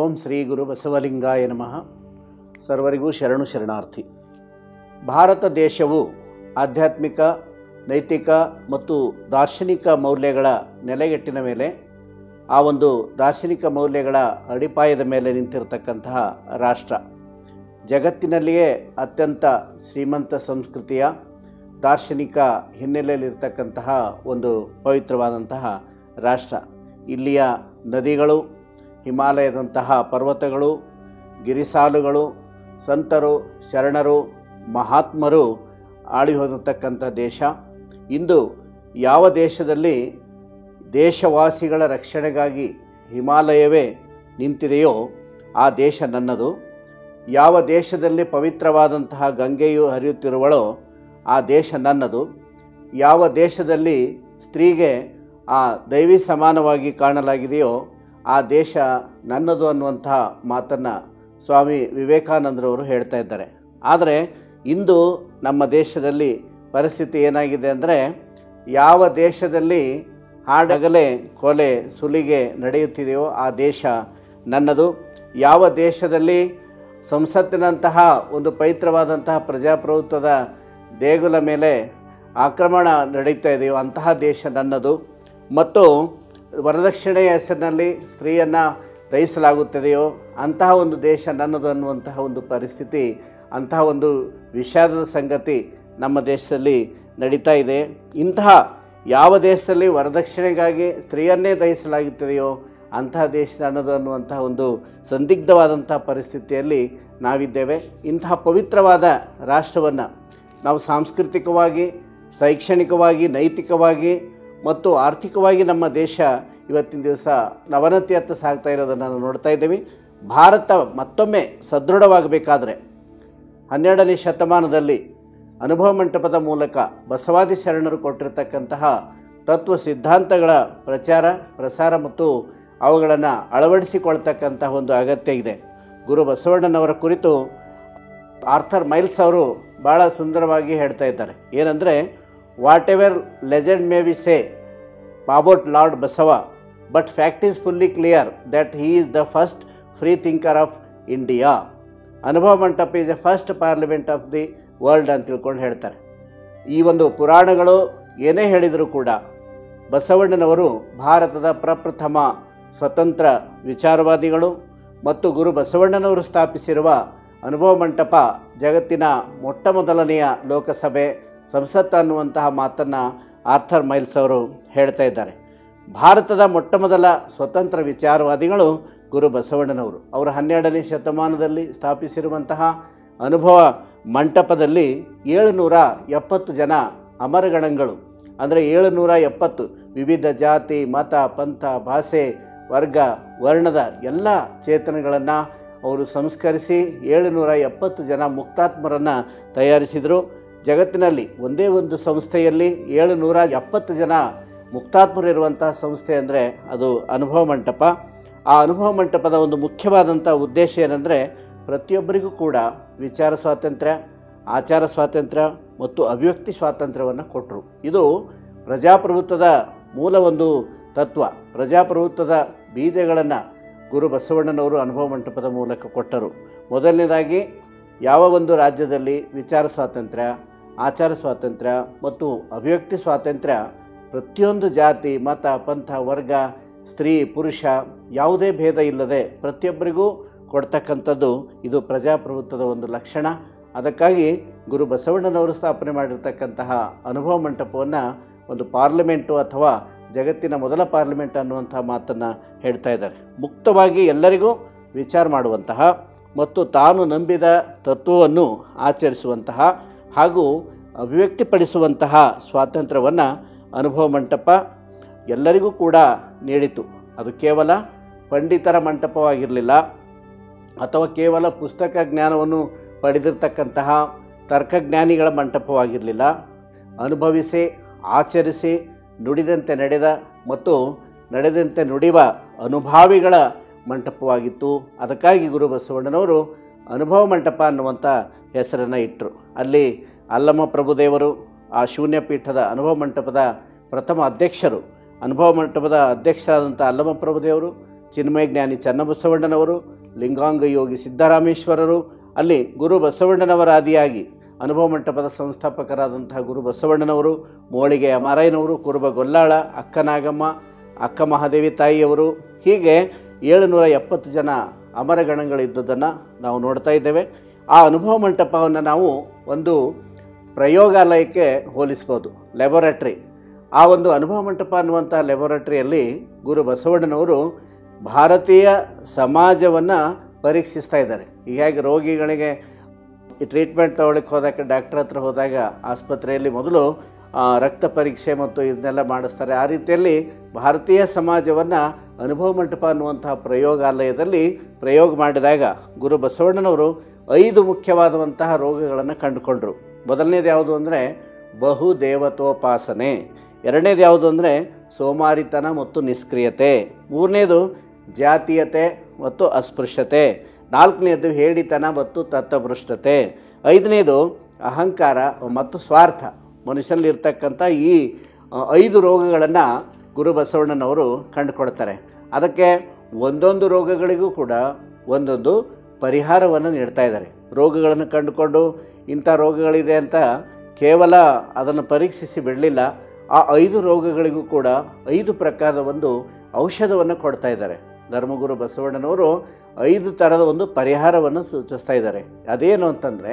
ಓಂ ಶ್ರೀ ಗುರು ಬಸವಲಿಂಗಾಯ ನಮಃ. ಸರ್ವರಿಗೂ ಶರಣು ಶರಣಾರ್ಥಿ. ಭಾರತ ದೇಶವು ಆಧ್ಯಾತ್ಮಿಕ, ನೈತಿಕ ಮತ್ತು ದಾರ್ಶನಿಕ ಮೌಲ್ಯಗಳ ನೆಲೆಗಟ್ಟಿನ ಮೇಲೆ, ಆ ಒಂದು ದಾರ್ಶನಿಕ ಮೌಲ್ಯಗಳ ಅಡಿಪಾಯದ ಮೇಲೆ ನಿಂತಿರತಕ್ಕಂತಹ ರಾಷ್ಟ್ರ. ಜಗತ್ತಿನಲ್ಲಿಯೇ ಅತ್ಯಂತ ಶ್ರೀಮಂತ ಸಂಸ್ಕೃತಿಯ ದಾರ್ಶನಿಕ ಹಿನ್ನೆಲೆಯಲ್ಲಿರ್ತಕ್ಕಂತಹ ಒಂದು ಪವಿತ್ರವಾದಂತಹ ರಾಷ್ಟ್ರ. ಇಲ್ಲಿಯ ನದಿಗಳು, ಹಿಮಾಲಯದಂತಹ ಪರ್ವತಗಳು, ಗಿರಿಸಾಲುಗಳು, ಸಂತರು, ಶರಣರು, ಮಹಾತ್ಮರು ಆಳಿ ಹೋಗಿರ್ತಕ್ಕಂಥ ದೇಶ. ಇಂದು ಯಾವ ದೇಶದಲ್ಲಿ ದೇಶವಾಸಿಗಳ ರಕ್ಷಣೆಗಾಗಿ ಹಿಮಾಲಯವೇ ನಿಂತಿದೆಯೋ ಆ ದೇಶ ನನ್ನದು. ಯಾವ ದೇಶದಲ್ಲಿ ಪವಿತ್ರವಾದಂತಹ ಗಂಗೆಯು ಹರಿಯುತ್ತಿರುವಳೋ ಆ ದೇಶ ನನ್ನದು. ಯಾವ ದೇಶದಲ್ಲಿ ಸ್ತ್ರೀಗೆ ಆ ದೈವಿ ಸಮಾನವಾಗಿ ಕಾಣಲಾಗಿದೆಯೋ ಆ ದೇಶ ನನ್ನದು ಅನ್ನುವಂತಹ ಮಾತನ್ನು ಸ್ವಾಮಿ ವಿವೇಕಾನಂದರವರು ಹೇಳ್ತಾ ಇದ್ದಾರೆ. ಆದರೆ ಇಂದು ನಮ್ಮ ದೇಶದಲ್ಲಿ ಪರಿಸ್ಥಿತಿ ಏನಾಗಿದೆ ಅಂದರೆ, ಯಾವ ದೇಶದಲ್ಲಿ ಹಾಡಗಲೇ ಕೊಲೆ ಸುಲಿಗೆ ನಡೆಯುತ್ತಿದೆಯೋ ಆ ದೇಶ ನನ್ನದು. ಯಾವ ದೇಶದಲ್ಲಿ ಸಂಸತ್ತಿನಂತಹ ಒಂದು ಪವಿತ್ರವಾದಂತಹ ಪ್ರಜಾಪ್ರಭುತ್ವದ ದೇಗುಲ ಮೇಲೆ ಆಕ್ರಮಣ ನಡೀತಾ ಇದೆಯೋ ಅಂತಹ ದೇಶ ನನ್ನದು. ಮತ್ತು ವರದಕ್ಷಿಣೆಯ ಹೆಸರಿನಲ್ಲಿ ಸ್ತ್ರೀಯನ್ನು ದಯಿಸಲಾಗುತ್ತದೆಯೋ ಅಂತಹ ಒಂದು ದೇಶ ನನ್ನದು ಅನ್ನುವಂತಹ ಒಂದು ಪರಿಸ್ಥಿತಿ, ಅಂತಹ ಒಂದು ವಿಷಾದದ ಸಂಗತಿ ನಮ್ಮ ದೇಶದಲ್ಲಿ ನಡೀತಾ ಇದೆ. ಇಂತಹ ಯಾವ ದೇಶದಲ್ಲಿ ವರದಕ್ಷಿಣೆಗಾಗಿ ಸ್ತ್ರೀಯನ್ನೇ ದಯಿಸಲಾಗುತ್ತದೆಯೋ ಅಂತಹ ದೇಶ ನನ್ನದು ಅನ್ನುವಂತಹ ಒಂದು ಸಂದಿಗ್ಧವಾದಂಥ ಪರಿಸ್ಥಿತಿಯಲ್ಲಿ ನಾವಿದ್ದೇವೆ. ಇಂತಹ ಪವಿತ್ರವಾದ ರಾಷ್ಟ್ರವನ್ನು ನಾವು ಸಾಂಸ್ಕೃತಿಕವಾಗಿ, ಶೈಕ್ಷಣಿಕವಾಗಿ, ನೈತಿಕವಾಗಿ ಮತ್ತು ಆರ್ಥಿಕವಾಗಿ ನಮ್ಮ ದೇಶ ಇವತ್ತಿನ ದಿವಸ ಅವನತಿಯತ್ತ ಸಾಗ್ತಾ ಇರೋದನ್ನು ನಾವು ನೋಡ್ತಾ ಇದ್ದೀವಿ. ಭಾರತ ಮತ್ತೊಮ್ಮೆ ಸದೃಢವಾಗಬೇಕಾದ್ರೆ 12ನೇ ಶತಮಾನದಲ್ಲಿ ಅನುಭವ ಮಂಟಪದ ಮೂಲಕ ಬಸವಾದಿ ಶರಣರು ಕೊಟ್ಟಿರತಕ್ಕಂತಹ ತತ್ವ ಸಿದ್ಧಾಂತಗಳ ಪ್ರಚಾರ, ಪ್ರಸಾರ ಮತ್ತು ಅವುಗಳನ್ನು ಅಳವಡಿಸಿಕೊಳ್ತಕ್ಕಂತಹ ಒಂದು ಅಗತ್ಯ ಇದೆ. ಗುರು ಬಸವಣ್ಣನವರ ಕುರಿತು ಆರ್ಥರ್ ಮೈಲ್ಸ್ ಅವರು ಭಾಳ ಸುಂದರವಾಗಿ ಹೇಳ್ತಾ ಇದ್ದಾರೆ. ಏನಂದರೆ, whatever legend may we say about lord Basava, but fact is fully clear that he is the first free thinker of India. Anubhava Mantapa is a first parliament of the world ಅಂತ ತಿಳ್ಕೊಂಡು ಹೇಳ್ತಾರೆ. ಈ ಒಂದು ಪುರಾಣಗಳು ಏನೇ ಹೇಳಿದರೂ ಕೂಡ ಬಸವಣ್ಣನವರು ಭಾರತದ ಪ್ರಪ್ರಥಮ ಸ್ವತಂತ್ರ ವಿಚಾರವಾದಿಗಳು ಮತ್ತು ಗುರು ಬಸವಣ್ಣನವರು ಸ್ಥಾಪಿಸಿರುವ ಅನುಭವ ಮಂಟಪ ಜಗತ್ತಿನ ಮೊಟ್ಟ ಮೊದಲನೆಯ ಲೋಕಸಭೆ, ಸಂಸತ್ತು ಅನ್ನುವಂತಹ ಮಾತನ್ನು ಆರ್ಥರ್ ಮೈಲ್ಸ್ ಅವರು ಹೇಳ್ತಾ ಇದ್ದಾರೆ. ಭಾರತದ ಮೊಟ್ಟ ಮೊದಲ ಸ್ವತಂತ್ರ ವಿಚಾರವಾದಿಗಳು ಗುರು ಬಸವಣ್ಣನವರು. ಅವರು 12ನೇ ಶತಮಾನದಲ್ಲಿ ಸ್ಥಾಪಿಸಿರುವಂತಹ ಅನುಭವ ಮಂಟಪದಲ್ಲಿ 770 ಜನ ಅಮರಗಣಗಳು, ಅಂದರೆ 770 ವಿವಿಧ ಜಾತಿ, ಮತ, ಪಂಥ, ಭಾಷೆ, ವರ್ಗ, ವರ್ಣದ ಎಲ್ಲ ಚೇತನಗಳನ್ನು ಅವರು ಸಂಸ್ಕರಿಸಿ 770 ಜನ ಮುಕ್ತಾತ್ಮರನ್ನು ತಯಾರಿಸಿದರು. ಜಗತ್ತಿನಲ್ಲಿ ಒಂದೇ ಒಂದು ಸಂಸ್ಥೆಯಲ್ಲಿ 770 ಜನ ಮುಕ್ತಾತ್ಮರಿರುವಂತಹ ಸಂಸ್ಥೆ ಅಂದರೆ ಅದು ಅನುಭವ ಮಂಟಪ. ಆ ಅನುಭವ ಮಂಟಪದ ಒಂದು ಮುಖ್ಯವಾದಂಥ ಉದ್ದೇಶ ಏನಂದರೆ, ಪ್ರತಿಯೊಬ್ಬರಿಗೂ ಕೂಡ ವಿಚಾರ ಸ್ವಾತಂತ್ರ್ಯ, ಆಚಾರ ಸ್ವಾತಂತ್ರ್ಯ ಮತ್ತು ಅಭಿವ್ಯಕ್ತಿ ಸ್ವಾತಂತ್ರ್ಯವನ್ನು ಕೊಟ್ಟರು. ಇದು ಪ್ರಜಾಪ್ರಭುತ್ವದ ಮೂಲ ಒಂದು ತತ್ವ. ಪ್ರಜಾಪ್ರಭುತ್ವದ ಬೀಜಗಳನ್ನು ಗುರು ಬಸವಣ್ಣನವರು ಅನುಭವ ಮಂಟಪದ ಮೂಲಕ ಕೊಟ್ಟರು. ಮೊದಲನೇದಾಗಿ, ಯಾವ ಒಂದು ರಾಜ್ಯದಲ್ಲಿ ವಿಚಾರ ಸ್ವಾತಂತ್ರ್ಯ, ಆಚಾರ ಸ್ವಾತಂತ್ರ್ಯ ಮತ್ತು ಅಭಿವ್ಯಕ್ತಿ ಸ್ವಾತಂತ್ರ್ಯ ಪ್ರತಿಯೊಂದು ಜಾತಿ, ಮತ, ಪಂಥ, ವರ್ಗ, ಸ್ತ್ರೀ, ಪುರುಷ ಯಾವುದೇ ಭೇದ ಇಲ್ಲದೆ ಪ್ರತಿಯೊಬ್ಬರಿಗೂ ಕೊಡ್ತಕ್ಕಂಥದ್ದು ಇದು ಪ್ರಜಾಪ್ರಭುತ್ವದ ಒಂದು ಲಕ್ಷಣ. ಅದಕ್ಕಾಗಿ ಗುರು ಬಸವಣ್ಣನವರು ಸ್ಥಾಪನೆ ಮಾಡಿರ್ತಕ್ಕಂತಹ ಅನುಭವ ಮಂಟಪವನ್ನು ಒಂದು ಪಾರ್ಲಿಮೆಂಟು ಅಥವಾ ಜಗತ್ತಿನ ಮೊದಲ ಪಾರ್ಲಿಮೆಂಟ್ ಅನ್ನುವಂಥ ಮಾತನ್ನು ಹೇಳ್ತಾ ಇದ್ದಾರೆ. ಮುಕ್ತವಾಗಿ ಎಲ್ಲರಿಗೂ ವಿಚಾರ ಮಾಡುವಂತಹ ಮತ್ತು ತಾನು ನಂಬಿದ ತತ್ವವನ್ನು ಆಚರಿಸುವಂತಹ ಹಾಗೂ ಅಭಿವ್ಯಕ್ತಿಪಡಿಸುವಂತಹ ಸ್ವಾತಂತ್ರ್ಯವನ್ನು ಅನುಭವ ಮಂಟಪ ಎಲ್ಲರಿಗೂ ಕೂಡ ನೀಡಿತು. ಅದು ಕೇವಲ ಪಂಡಿತರ ಮಂಟಪವಾಗಿರಲಿಲ್ಲ ಅಥವಾ ಕೇವಲ ಪುಸ್ತಕ ಜ್ಞಾನವನ್ನು ಪಡೆದಿರ್ತಕ್ಕಂತಹ ತರ್ಕಜ್ಞಾನಿಗಳ ಮಂಟಪವಾಗಿರಲಿಲ್ಲ. ಅನುಭವಿಸಿ, ಆಚರಿಸಿ, ನುಡಿದಂತೆ ನಡೆದ ಮತ್ತು ನಡೆದಂತೆ ನುಡಿಯುವ ಅನುಭಾವಿಗಳ ಮಂಟಪವಾಗಿತ್ತು. ಅದಕ್ಕಾಗಿ ಗುರು ಬಸವಣ್ಣನವರು ಅನುಭವ ಮಂಟಪ ಅನ್ನುವಂಥ ಹೆಸರನ್ನು ಇಟ್ಟರು. ಅಲ್ಲಿ ಅಲ್ಲಮ ಪ್ರಭುದೇವರು ಆ ಶೂನ್ಯ ಪೀಠದ ಅನುಭವ ಮಂಟಪದ ಪ್ರಥಮ ಅಧ್ಯಕ್ಷರು. ಅನುಭವ ಮಂಟಪದ ಅಧ್ಯಕ್ಷರಾದಂಥ ಅಲ್ಲಮ ಪ್ರಭುದೇವರು, ಚಿನ್ಮಯ ಜ್ಞಾನಿ ಚನ್ನಬಸವಣ್ಣನವರು, ಲಿಂಗಾಂಗ ಯೋಗಿ ಸಿದ್ದರಾಮೇಶ್ವರರು, ಅಲ್ಲಿ ಗುರು ಬಸವಣ್ಣನವರ ಆದಿಯಾಗಿ ಅನುಭವ ಮಂಟಪದ ಸಂಸ್ಥಾಪಕರಾದಂತಹ ಗುರು ಬಸವಣ್ಣನವರು, ಮೋಳಿಗೆಯ ಮಾರಯ್ಯನವರು, ಕುರುಬ ಗೊಲ್ಲಾಳ, ಅಕ್ಕ ನಾಗಮ್ಮ, ಅಕ್ಕ ಮಹಾದೇವಿ ತಾಯಿಯವರು, ಹೀಗೆ 770 ಜನ ಅಮರಗಣಗಳಿದ್ದುದನ್ನು ನಾವು ನೋಡ್ತಾ ಇದ್ದೇವೆ. ಆ ಅನುಭವ ಮಂಟಪವನ್ನು ನಾವು ಒಂದು ಪ್ರಯೋಗಾಲಯಕ್ಕೆ ಹೋಲಿಸ್ಬೋದು, ಲ್ಯಾಬೊರೇಟ್ರಿ. ಆ ಒಂದು ಅನುಭವ ಮಂಟಪ ಅನ್ನುವಂಥ ಲ್ಯಾಬೊರೇಟ್ರಿಯಲ್ಲಿ ಗುರು ಬಸವಣ್ಣನವರು ಭಾರತೀಯ ಸಮಾಜವನ್ನು ಪರೀಕ್ಷಿಸ್ತಾ ಇದ್ದಾರೆ. ಹೀಗಾಗಿ ರೋಗಿಗಳಿಗೆ ಈ ಟ್ರೀಟ್ಮೆಂಟ್ ತೊಗೊಳಕ್ಕೆ ಹೋದಾಗ, ಡಾಕ್ಟರ್ ಹತ್ರ ಹೋದಾಗ ಆಸ್ಪತ್ರೆಯಲ್ಲಿ ಮೊದಲು ರಕ್ತ ಪರೀಕ್ಷೆ ಮತ್ತು ಇದನ್ನೆಲ್ಲ ಮಾಡಿಸ್ತಾರೆ. ಆ ರೀತಿಯಲ್ಲಿ ಭಾರತೀಯ ಸಮಾಜವನ್ನು ಅನುಭವ ಮಂಟಪ ಅನ್ನುವಂತಹ ಪ್ರಯೋಗಾಲಯದಲ್ಲಿ ಪ್ರಯೋಗ ಮಾಡಿದಾಗ ಗುರು ಬಸವಣ್ಣನವರು 5 ಮುಖ್ಯವಾದಂತಹ ರೋಗಗಳನ್ನು ಕಂಡುಕೊಂಡರು. ಮೊದಲನೇದು ಯಾವುದು ಅಂದರೆ ಬಹುದೇವತೋಪಾಸನೆ, ಎರಡನೇದು ಯಾವುದು ಅಂದರೆ ಸೋಮಾರಿತನ ಮತ್ತು ನಿಷ್ಕ್ರಿಯತೆ, ಮೂರನೇದು ಜಾತೀಯತೆ ಮತ್ತು ಅಸ್ಪೃಶ್ಯತೆ, ನಾಲ್ಕನೇದು ಹೇಡಿತನ ಮತ್ತು ತತ್ವಭ್ರಷ್ಟತೆ, ಐದನೇದು ಅಹಂಕಾರ ಮತ್ತು ಸ್ವಾರ್ಥ. ಮನುಷ್ಯನಲ್ಲಿರ್ತಕ್ಕಂಥ ಈ 5 ರೋಗಗಳನ್ನು ಗುರು ಬಸವಣ್ಣನವರು ಕಂಡುಕೊಳ್ತಾರೆ. ಅದಕ್ಕೆ ಒಂದೊಂದು ರೋಗಗಳಿಗೂ ಕೂಡ ಒಂದೊಂದು ಪರಿಹಾರವನ್ನು ನೀಡ್ತಾ ಇದ್ದಾರೆ. ರೋಗಗಳನ್ನು ಕಂಡುಕೊಂಡು ಇಂಥ ರೋಗಗಳಿದೆ ಅಂತ ಕೇವಲ ಅದನ್ನು ಪರೀಕ್ಷಿಸಿ ಬಿಡಲಿಲ್ಲ, ಆ 5 ರೋಗಗಳಿಗೂ ಕೂಡ 5 ಪ್ರಕಾರದ ಒಂದು ಔಷಧವನ್ನು ಕೊಡ್ತಾ ಇದ್ದಾರೆ. ಧರ್ಮಗುರು ಬಸವಣ್ಣನವರು 5 ಥರದ ಒಂದು ಪರಿಹಾರವನ್ನು ಸೂಚಿಸ್ತಾ ಇದ್ದಾರೆ. ಅದೇನು ಅಂತಂದರೆ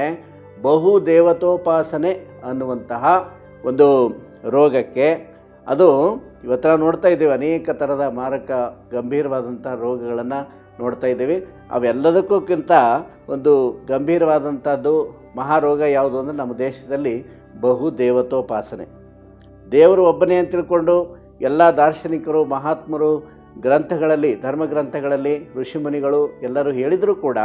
ಬಹುದೇವತೋಪಾಸನೆ ಅನ್ನುವಂತಹ ಒಂದು ರೋಗಕ್ಕೆ, ಅದು ಇವತ್ತು ನಾವು ನೋಡ್ತಾ ಇದ್ದೇವೆ, ಅನೇಕ ಥರದ ಮಾರಕ ಗಂಭೀರವಾದಂಥ ರೋಗಗಳನ್ನು ನೋಡ್ತಾ ಇದ್ದೀವಿ. ಅವೆಲ್ಲದಕ್ಕಿಂತ ಒಂದು ಗಂಭೀರವಾದಂಥದ್ದು ಮಹಾರೋಗ ಯಾವುದು ಅಂದರೆ ನಮ್ಮ ದೇಶದಲ್ಲಿ ಬಹುದೇವತೋಪಾಸನೆ. ದೇವರು ಒಬ್ಬನೇ ಅಂತ ತಿಳ್ಕೊಂಡು ಎಲ್ಲ ದಾರ್ಶನಿಕರು, ಮಹಾತ್ಮರು ಗ್ರಂಥಗಳಲ್ಲಿ, ಧರ್ಮ ಗ್ರಂಥಗಳಲ್ಲಿ ಋಷಿಮುನಿಗಳು ಎಲ್ಲರೂ ಹೇಳಿದರೂ ಕೂಡ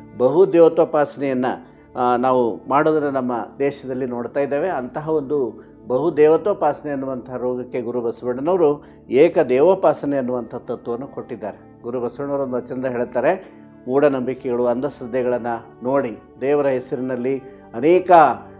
ಬಹುದೇವತೋಪಾಸನೆಯನ್ನು ನಾವು ಮಾಡೋದನ್ನು ನಮ್ಮ ದೇಶದಲ್ಲಿ ನೋಡ್ತಾ ಇದ್ದೇವೆ. ಅಂತಹ ಒಂದು ಬಹುದೇವತೋಪಾಸನೆ ಅನ್ನುವಂಥ ರೋಗಕ್ಕೆ ಗುರು ಬಸವಣ್ಣನವರು ಏಕದೇವೋಪಾಸನೆ ಅನ್ನುವಂಥ ತತ್ವವನ್ನು ಕೊಟ್ಟಿದ್ದಾರೆ. ಗುರು ಬಸವಣ್ಣವರು ಒಂದು ವಚನದ ಹೇಳ್ತಾರೆ, ಮೂಢನಂಬಿಕೆಗಳು, ಅಂಧಶ್ರದ್ಧೆಗಳನ್ನು ನೋಡಿ ದೇವರ ಹೆಸರಿನಲ್ಲಿ ಅನೇಕ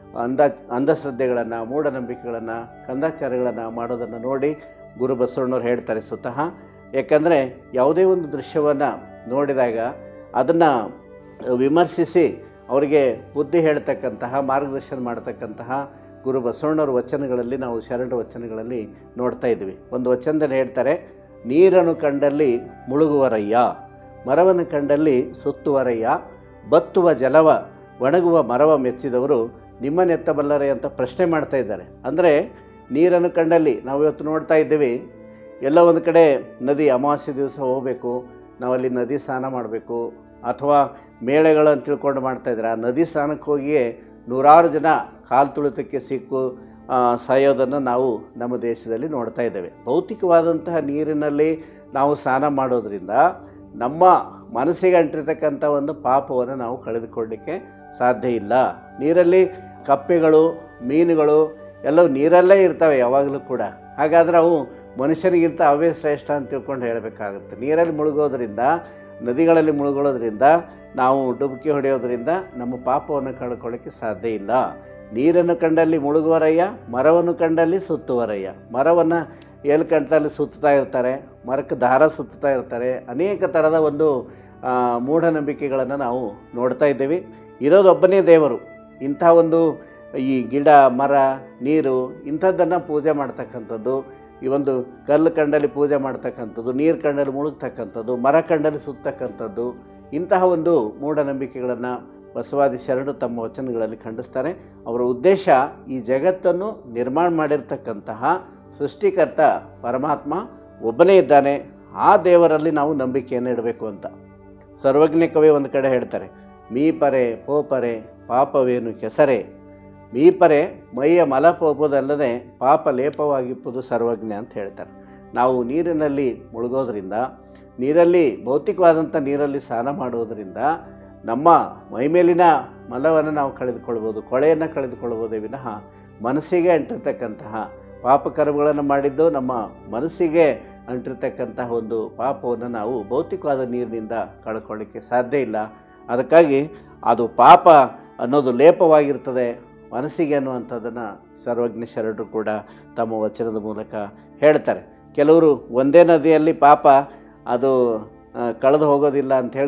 ಅಂಧಶ್ರದ್ಧೆಗಳನ್ನು, ಮೂಢನಂಬಿಕೆಗಳನ್ನು, ಕಂದಾಚಾರಗಳನ್ನು ಮಾಡೋದನ್ನು ನೋಡಿ ಗುರು ಬಸವಣ್ಣವ್ರು ಹೇಳ್ತಾರೆ ಸ್ವತಃ. ಯಾಕಂದರೆ ಯಾವುದೇ ಒಂದು ದೃಶ್ಯವನ್ನು ನೋಡಿದಾಗ ಅದನ್ನು ವಿಮರ್ಶಿಸಿ ಅವರಿಗೆ ಬುದ್ಧಿ ಹೇಳ್ತಕ್ಕಂತಹ, ಮಾರ್ಗದರ್ಶನ ಮಾಡ್ತಕ್ಕಂತಹ ಗುರು ಬಸವಣ್ಣವ್ರ ವಚನಗಳಲ್ಲಿ ನಾವು ಶರಣ ವಚನಗಳಲ್ಲಿ ನೋಡ್ತಾ ಇದ್ವಿ. ಒಂದು ವಚನದಲ್ಲಿ ಹೇಳ್ತಾರೆ, ನೀರನ್ನು ಕಂಡಲ್ಲಿ ಮುಳುಗುವರಯ್ಯ, ಮರವನ್ನು ಕಂಡಲ್ಲಿ ಸುತ್ತುವರಯ್ಯ, ಬತ್ತುವ ಜಲವ ಒಣಗುವ ಮರವ ಮೆಚ್ಚಿದವರು ನಿಮ್ಮನ್ನೆತ್ತಬಲ್ಲರೆ ಅಂತ ಪ್ರಶ್ನೆ ಮಾಡ್ತಾ ಇದ್ದಾರೆ. ಅಂದರೆ ನೀರನ್ನು ಕಂಡಲ್ಲಿ ನಾವು ಇವತ್ತು ನೋಡ್ತಾ ಇದ್ದೀವಿ, ಎಲ್ಲ ಒಂದು ಕಡೆ ನದಿ ಅಮಾವಾಸ್ಯೆ ದಿವಸ ಹೋಗಬೇಕು, ನಾವಲ್ಲಿ ನದಿ ಸ್ನಾನ ಮಾಡಬೇಕು, ಅಥವಾ ಮೇಳೆಗಳು ಅಂತ ತಿಳ್ಕೊಂಡು ಮಾಡ್ತಾಯಿದ್ದಾರೆ. ಆ ನದಿ ಸ್ನಾನಕ್ಕೆ ಹೋಗಿಯೇ 100 ಜನ ಕಾಲು ತುಳಿತಕ್ಕೆ ಸಿಕ್ಕು ಸಾಯೋದನ್ನು ನಾವು ನಮ್ಮ ದೇಶದಲ್ಲಿ ನೋಡ್ತಾ ಇದ್ದೇವೆ. ಭೌತಿಕವಾದಂತಹ ನೀರಿನಲ್ಲಿ ನಾವು ಸ್ನಾನ ಮಾಡೋದರಿಂದ ನಮ್ಮ ಮನಸ್ಸಿಗೆ ಅಂಟಿರ್ತಕ್ಕಂಥ ಒಂದು ಪಾಪವನ್ನು ನಾವು ಕಳೆದುಕೊಳ್ಳಲಿಕ್ಕೆ ಸಾಧ್ಯ ಇಲ್ಲ. ನೀರಲ್ಲಿ ಕಪ್ಪೆಗಳು, ಮೀನುಗಳು ಎಲ್ಲವೂ ನೀರಲ್ಲೇ ಇರ್ತವೆ ಯಾವಾಗಲೂ ಕೂಡ. ಹಾಗಾದರೆ ಅವು ಮನುಷ್ಯನಿಗಿಂತ ಅವೇ ಶ್ರೇಷ್ಠ ಅಂತ ತಿಳ್ಕೊಂಡು ಹೇಳಬೇಕಾಗುತ್ತೆ. ನೀರಲ್ಲಿ ಮುಳುಗೋದ್ರಿಂದ, ನದಿಗಳಲ್ಲಿ ಮುಳುಗೋದ್ರಿಂದ, ನಾವು ಡುಬುಕಿ ಹೊಡೆಯೋದ್ರಿಂದ ನಮ್ಮ ಪಾಪವನ್ನು ಕಳ್ಕೊಳ್ಳೋಕ್ಕೆ ಸಾಧ್ಯ ಇಲ್ಲ. ನೀರನ್ನು ಕಂಡಲ್ಲಿ ಮುಳುಗುವರಯ್ಯ, ಮರವನ್ನು ಕಂಡಲ್ಲಿ ಸುತ್ತುವರಯ್ಯ. ಮರವನ್ನು ಎಲ್ಲಿ ಕಂಡಲ್ಲಿ ಸುತ್ತಾ ಇರ್ತಾರೆ, ಮರಕ್ಕೆ ದಾರ ಸುತ್ತಾ ಇರ್ತಾರೆ. ಅನೇಕ ಥರದ ಒಂದು ಮೂಢನಂಬಿಕೆಗಳನ್ನು ನಾವು ನೋಡ್ತಾ ಇದ್ದೇವೆ. ಇರೋದೊಬ್ಬನೇ ದೇವರು. ಇಂಥ ಒಂದು ಈ ಗಿಡ, ಮರ, ನೀರು ಇಂಥದ್ದನ್ನು ಪೂಜೆ ಮಾಡ್ತಕ್ಕಂಥದ್ದು, ಈ ಒಂದು ಕಲ್ಲು ಕಂಡಲ್ಲಿ ಪೂಜೆ ಮಾಡ್ತಕ್ಕಂಥದ್ದು, ನೀರು ಕಂಡಲ್ಲಿ ಮುಳುಗ್ತಕ್ಕಂಥದ್ದು, ಮರ ಕಂಡಲ್ಲಿ ಸುತ್ತಕ್ಕಂಥದ್ದು, ಇಂತಹ ಒಂದು ಮೂಢನಂಬಿಕೆಗಳನ್ನು ಬಸವಾದಿ ಶರಣರು ತಮ್ಮ ವಚನಗಳಲ್ಲಿ ಖಂಡಿಸ್ತಾರೆ. ಅವರ ಉದ್ದೇಶ ಈ ಜಗತ್ತನ್ನು ನಿರ್ಮಾಣ ಮಾಡಿರ್ತಕ್ಕಂತಹ ಸೃಷ್ಟಿಕರ್ತ ಪರಮಾತ್ಮ ಒಬ್ಬನೇ ಇದ್ದಾನೆ, ಆ ದೇವರಲ್ಲಿ ನಾವು ನಂಬಿಕೆಯನ್ನು ಇಡಬೇಕು ಅಂತ. ಸರ್ವಜ್ಞ ಕವಿ ಒಂದು ಕಡೆ ಹೇಳ್ತಾರೆ, ಮೀಪರೆ ಪೋಪರೆ ಪಾಪವೇನು ಕೆಸರೆ, ಮೀಪರೆ ಮೈಯ ಮಲಪೋಪುದಲ್ಲದೆ ಪಾಪ ಲೇಪವಾಗಿಪ್ಪುದು ಸರ್ವಜ್ಞ ಅಂತ ಹೇಳ್ತಾರೆ. ನಾವು ನೀರಿನಲ್ಲಿ ಮುಳುಗೋದ್ರಿಂದ, ನೀರಲ್ಲಿ ಭೌತಿಕವಾದಂಥ ನೀರಲ್ಲಿ ಸ್ನಾನ ಮಾಡೋದರಿಂದ ನಮ್ಮ ಮೈಮೇಲಿನ ಮಲವನ್ನು ನಾವು ಕಳೆದುಕೊಳ್ಬೋದು, ಕೊಳೆಯನ್ನು ಕಳೆದುಕೊಳ್ಬೋದೇ ವಿನಃ ಮನಸ್ಸಿಗೆ ಅಂಟಿರ್ತಕ್ಕಂತಹ ಪಾಪಕರ್ಮಗಳನ್ನು ಮಾಡಿದ್ದು ನಮ್ಮ ಮನಸ್ಸಿಗೆ ಅಂಟಿರ್ತಕ್ಕಂತಹ ಒಂದು ಪಾಪವನ್ನು ನಾವು ಭೌತಿಕವಾದ ನೀರಿನಿಂದ ಕಳ್ಕೊಳ್ಳಿಕ್ಕೆ ಸಾಧ್ಯ ಇಲ್ಲ. ಅದಕ್ಕಾಗಿ ಅದು ಪಾಪ ಅನ್ನೋದು ಲೇಪವಾಗಿರ್ತದೆ ಮನಸ್ಸಿಗೆ ಅನ್ನುವಂಥದ್ದನ್ನು ಸರ್ವಜ್ಞ ಶರಣರು ಕೂಡ ತಮ್ಮ ವಚನದ ಮೂಲಕ ಹೇಳ್ತಾರೆ. ಕೆಲವರು ಒಂದೇ ನದಿಯಲ್ಲಿ ಪಾಪ ಅದು ಕಳೆದು ಹೋಗೋದಿಲ್ಲ ಅಂಥೇಳಿ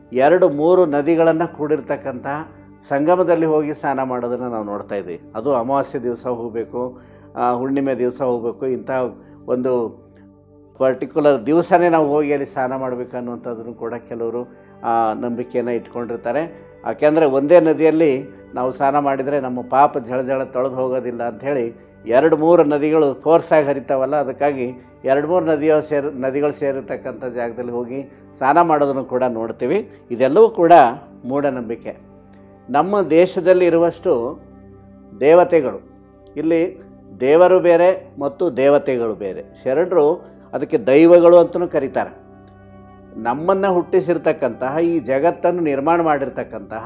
2-3 ನದಿಗಳನ್ನು ಕೂಡಿರ್ತಕ್ಕಂತಹ ಸಂಗಮದಲ್ಲಿ ಹೋಗಿ ಸ್ನಾನ ಮಾಡೋದನ್ನು ನಾವು ನೋಡ್ತಾ ಇದ್ದೀವಿ. ಅದು ಅಮಾವಾಸ್ಯೆ ದಿವಸ ಹೋಗಬೇಕು, ಹುಣ್ಣಿಮೆ ದಿವಸ ಹೋಗಬೇಕು, ಇಂಥ ಒಂದು ಪರ್ಟಿಕ್ಯುಲರ್ ದಿವಸನೇ ನಾವು ಹೋಗಿ ಅಲ್ಲಿ ಸ್ನಾನ ಮಾಡಬೇಕು ಅನ್ನುವಂಥದ್ದನ್ನು ಕೂಡ ಕೆಲವರು ನಂಬಿಕೆಯನ್ನು ಇಟ್ಕೊಂಡಿರ್ತಾರೆ. ಯಾಕೆಂದರೆ ಒಂದೇ ನದಿಯಲ್ಲಿ ನಾವು ಸ್ನಾನ ಮಾಡಿದರೆ ನಮ್ಮ ಪಾಪ ಜಳ ತೊಳೆದು ಹೋಗೋದಿಲ್ಲ ಅಂಥೇಳಿ 2-3 ನದಿಗಳು ಫೋರ್ಸಾಗಿ ಹರಿತಾವಲ್ಲ, ಅದಕ್ಕಾಗಿ 2-3 ನದಿಗಳು ಸೇರಿರ್ತಕ್ಕಂಥ ಜಾಗದಲ್ಲಿ ಹೋಗಿ ಸ್ನಾನ ಮಾಡೋದನ್ನು ಕೂಡ ನೋಡ್ತೀವಿ. ಇದೆಲ್ಲವೂ ಕೂಡ ಮೂಢನಂಬಿಕೆ. ನಮ್ಮ ದೇಶದಲ್ಲಿ ಇರುವಷ್ಟು ದೇವತೆಗಳು, ಇಲ್ಲಿ ದೇವರು ಬೇರೆ ಮತ್ತು ದೇವತೆಗಳು ಬೇರೆ. ಶರಣರು ಅದಕ್ಕೆ ದೈವಗಳು ಅಂತಲೂ ಕರೀತಾರೆ. ನಮ್ಮನ್ನು ಹುಟ್ಟಿಸಿರ್ತಕ್ಕಂತಹ, ಈ ಜಗತ್ತನ್ನು ನಿರ್ಮಾಣ ಮಾಡಿರ್ತಕ್ಕಂತಹ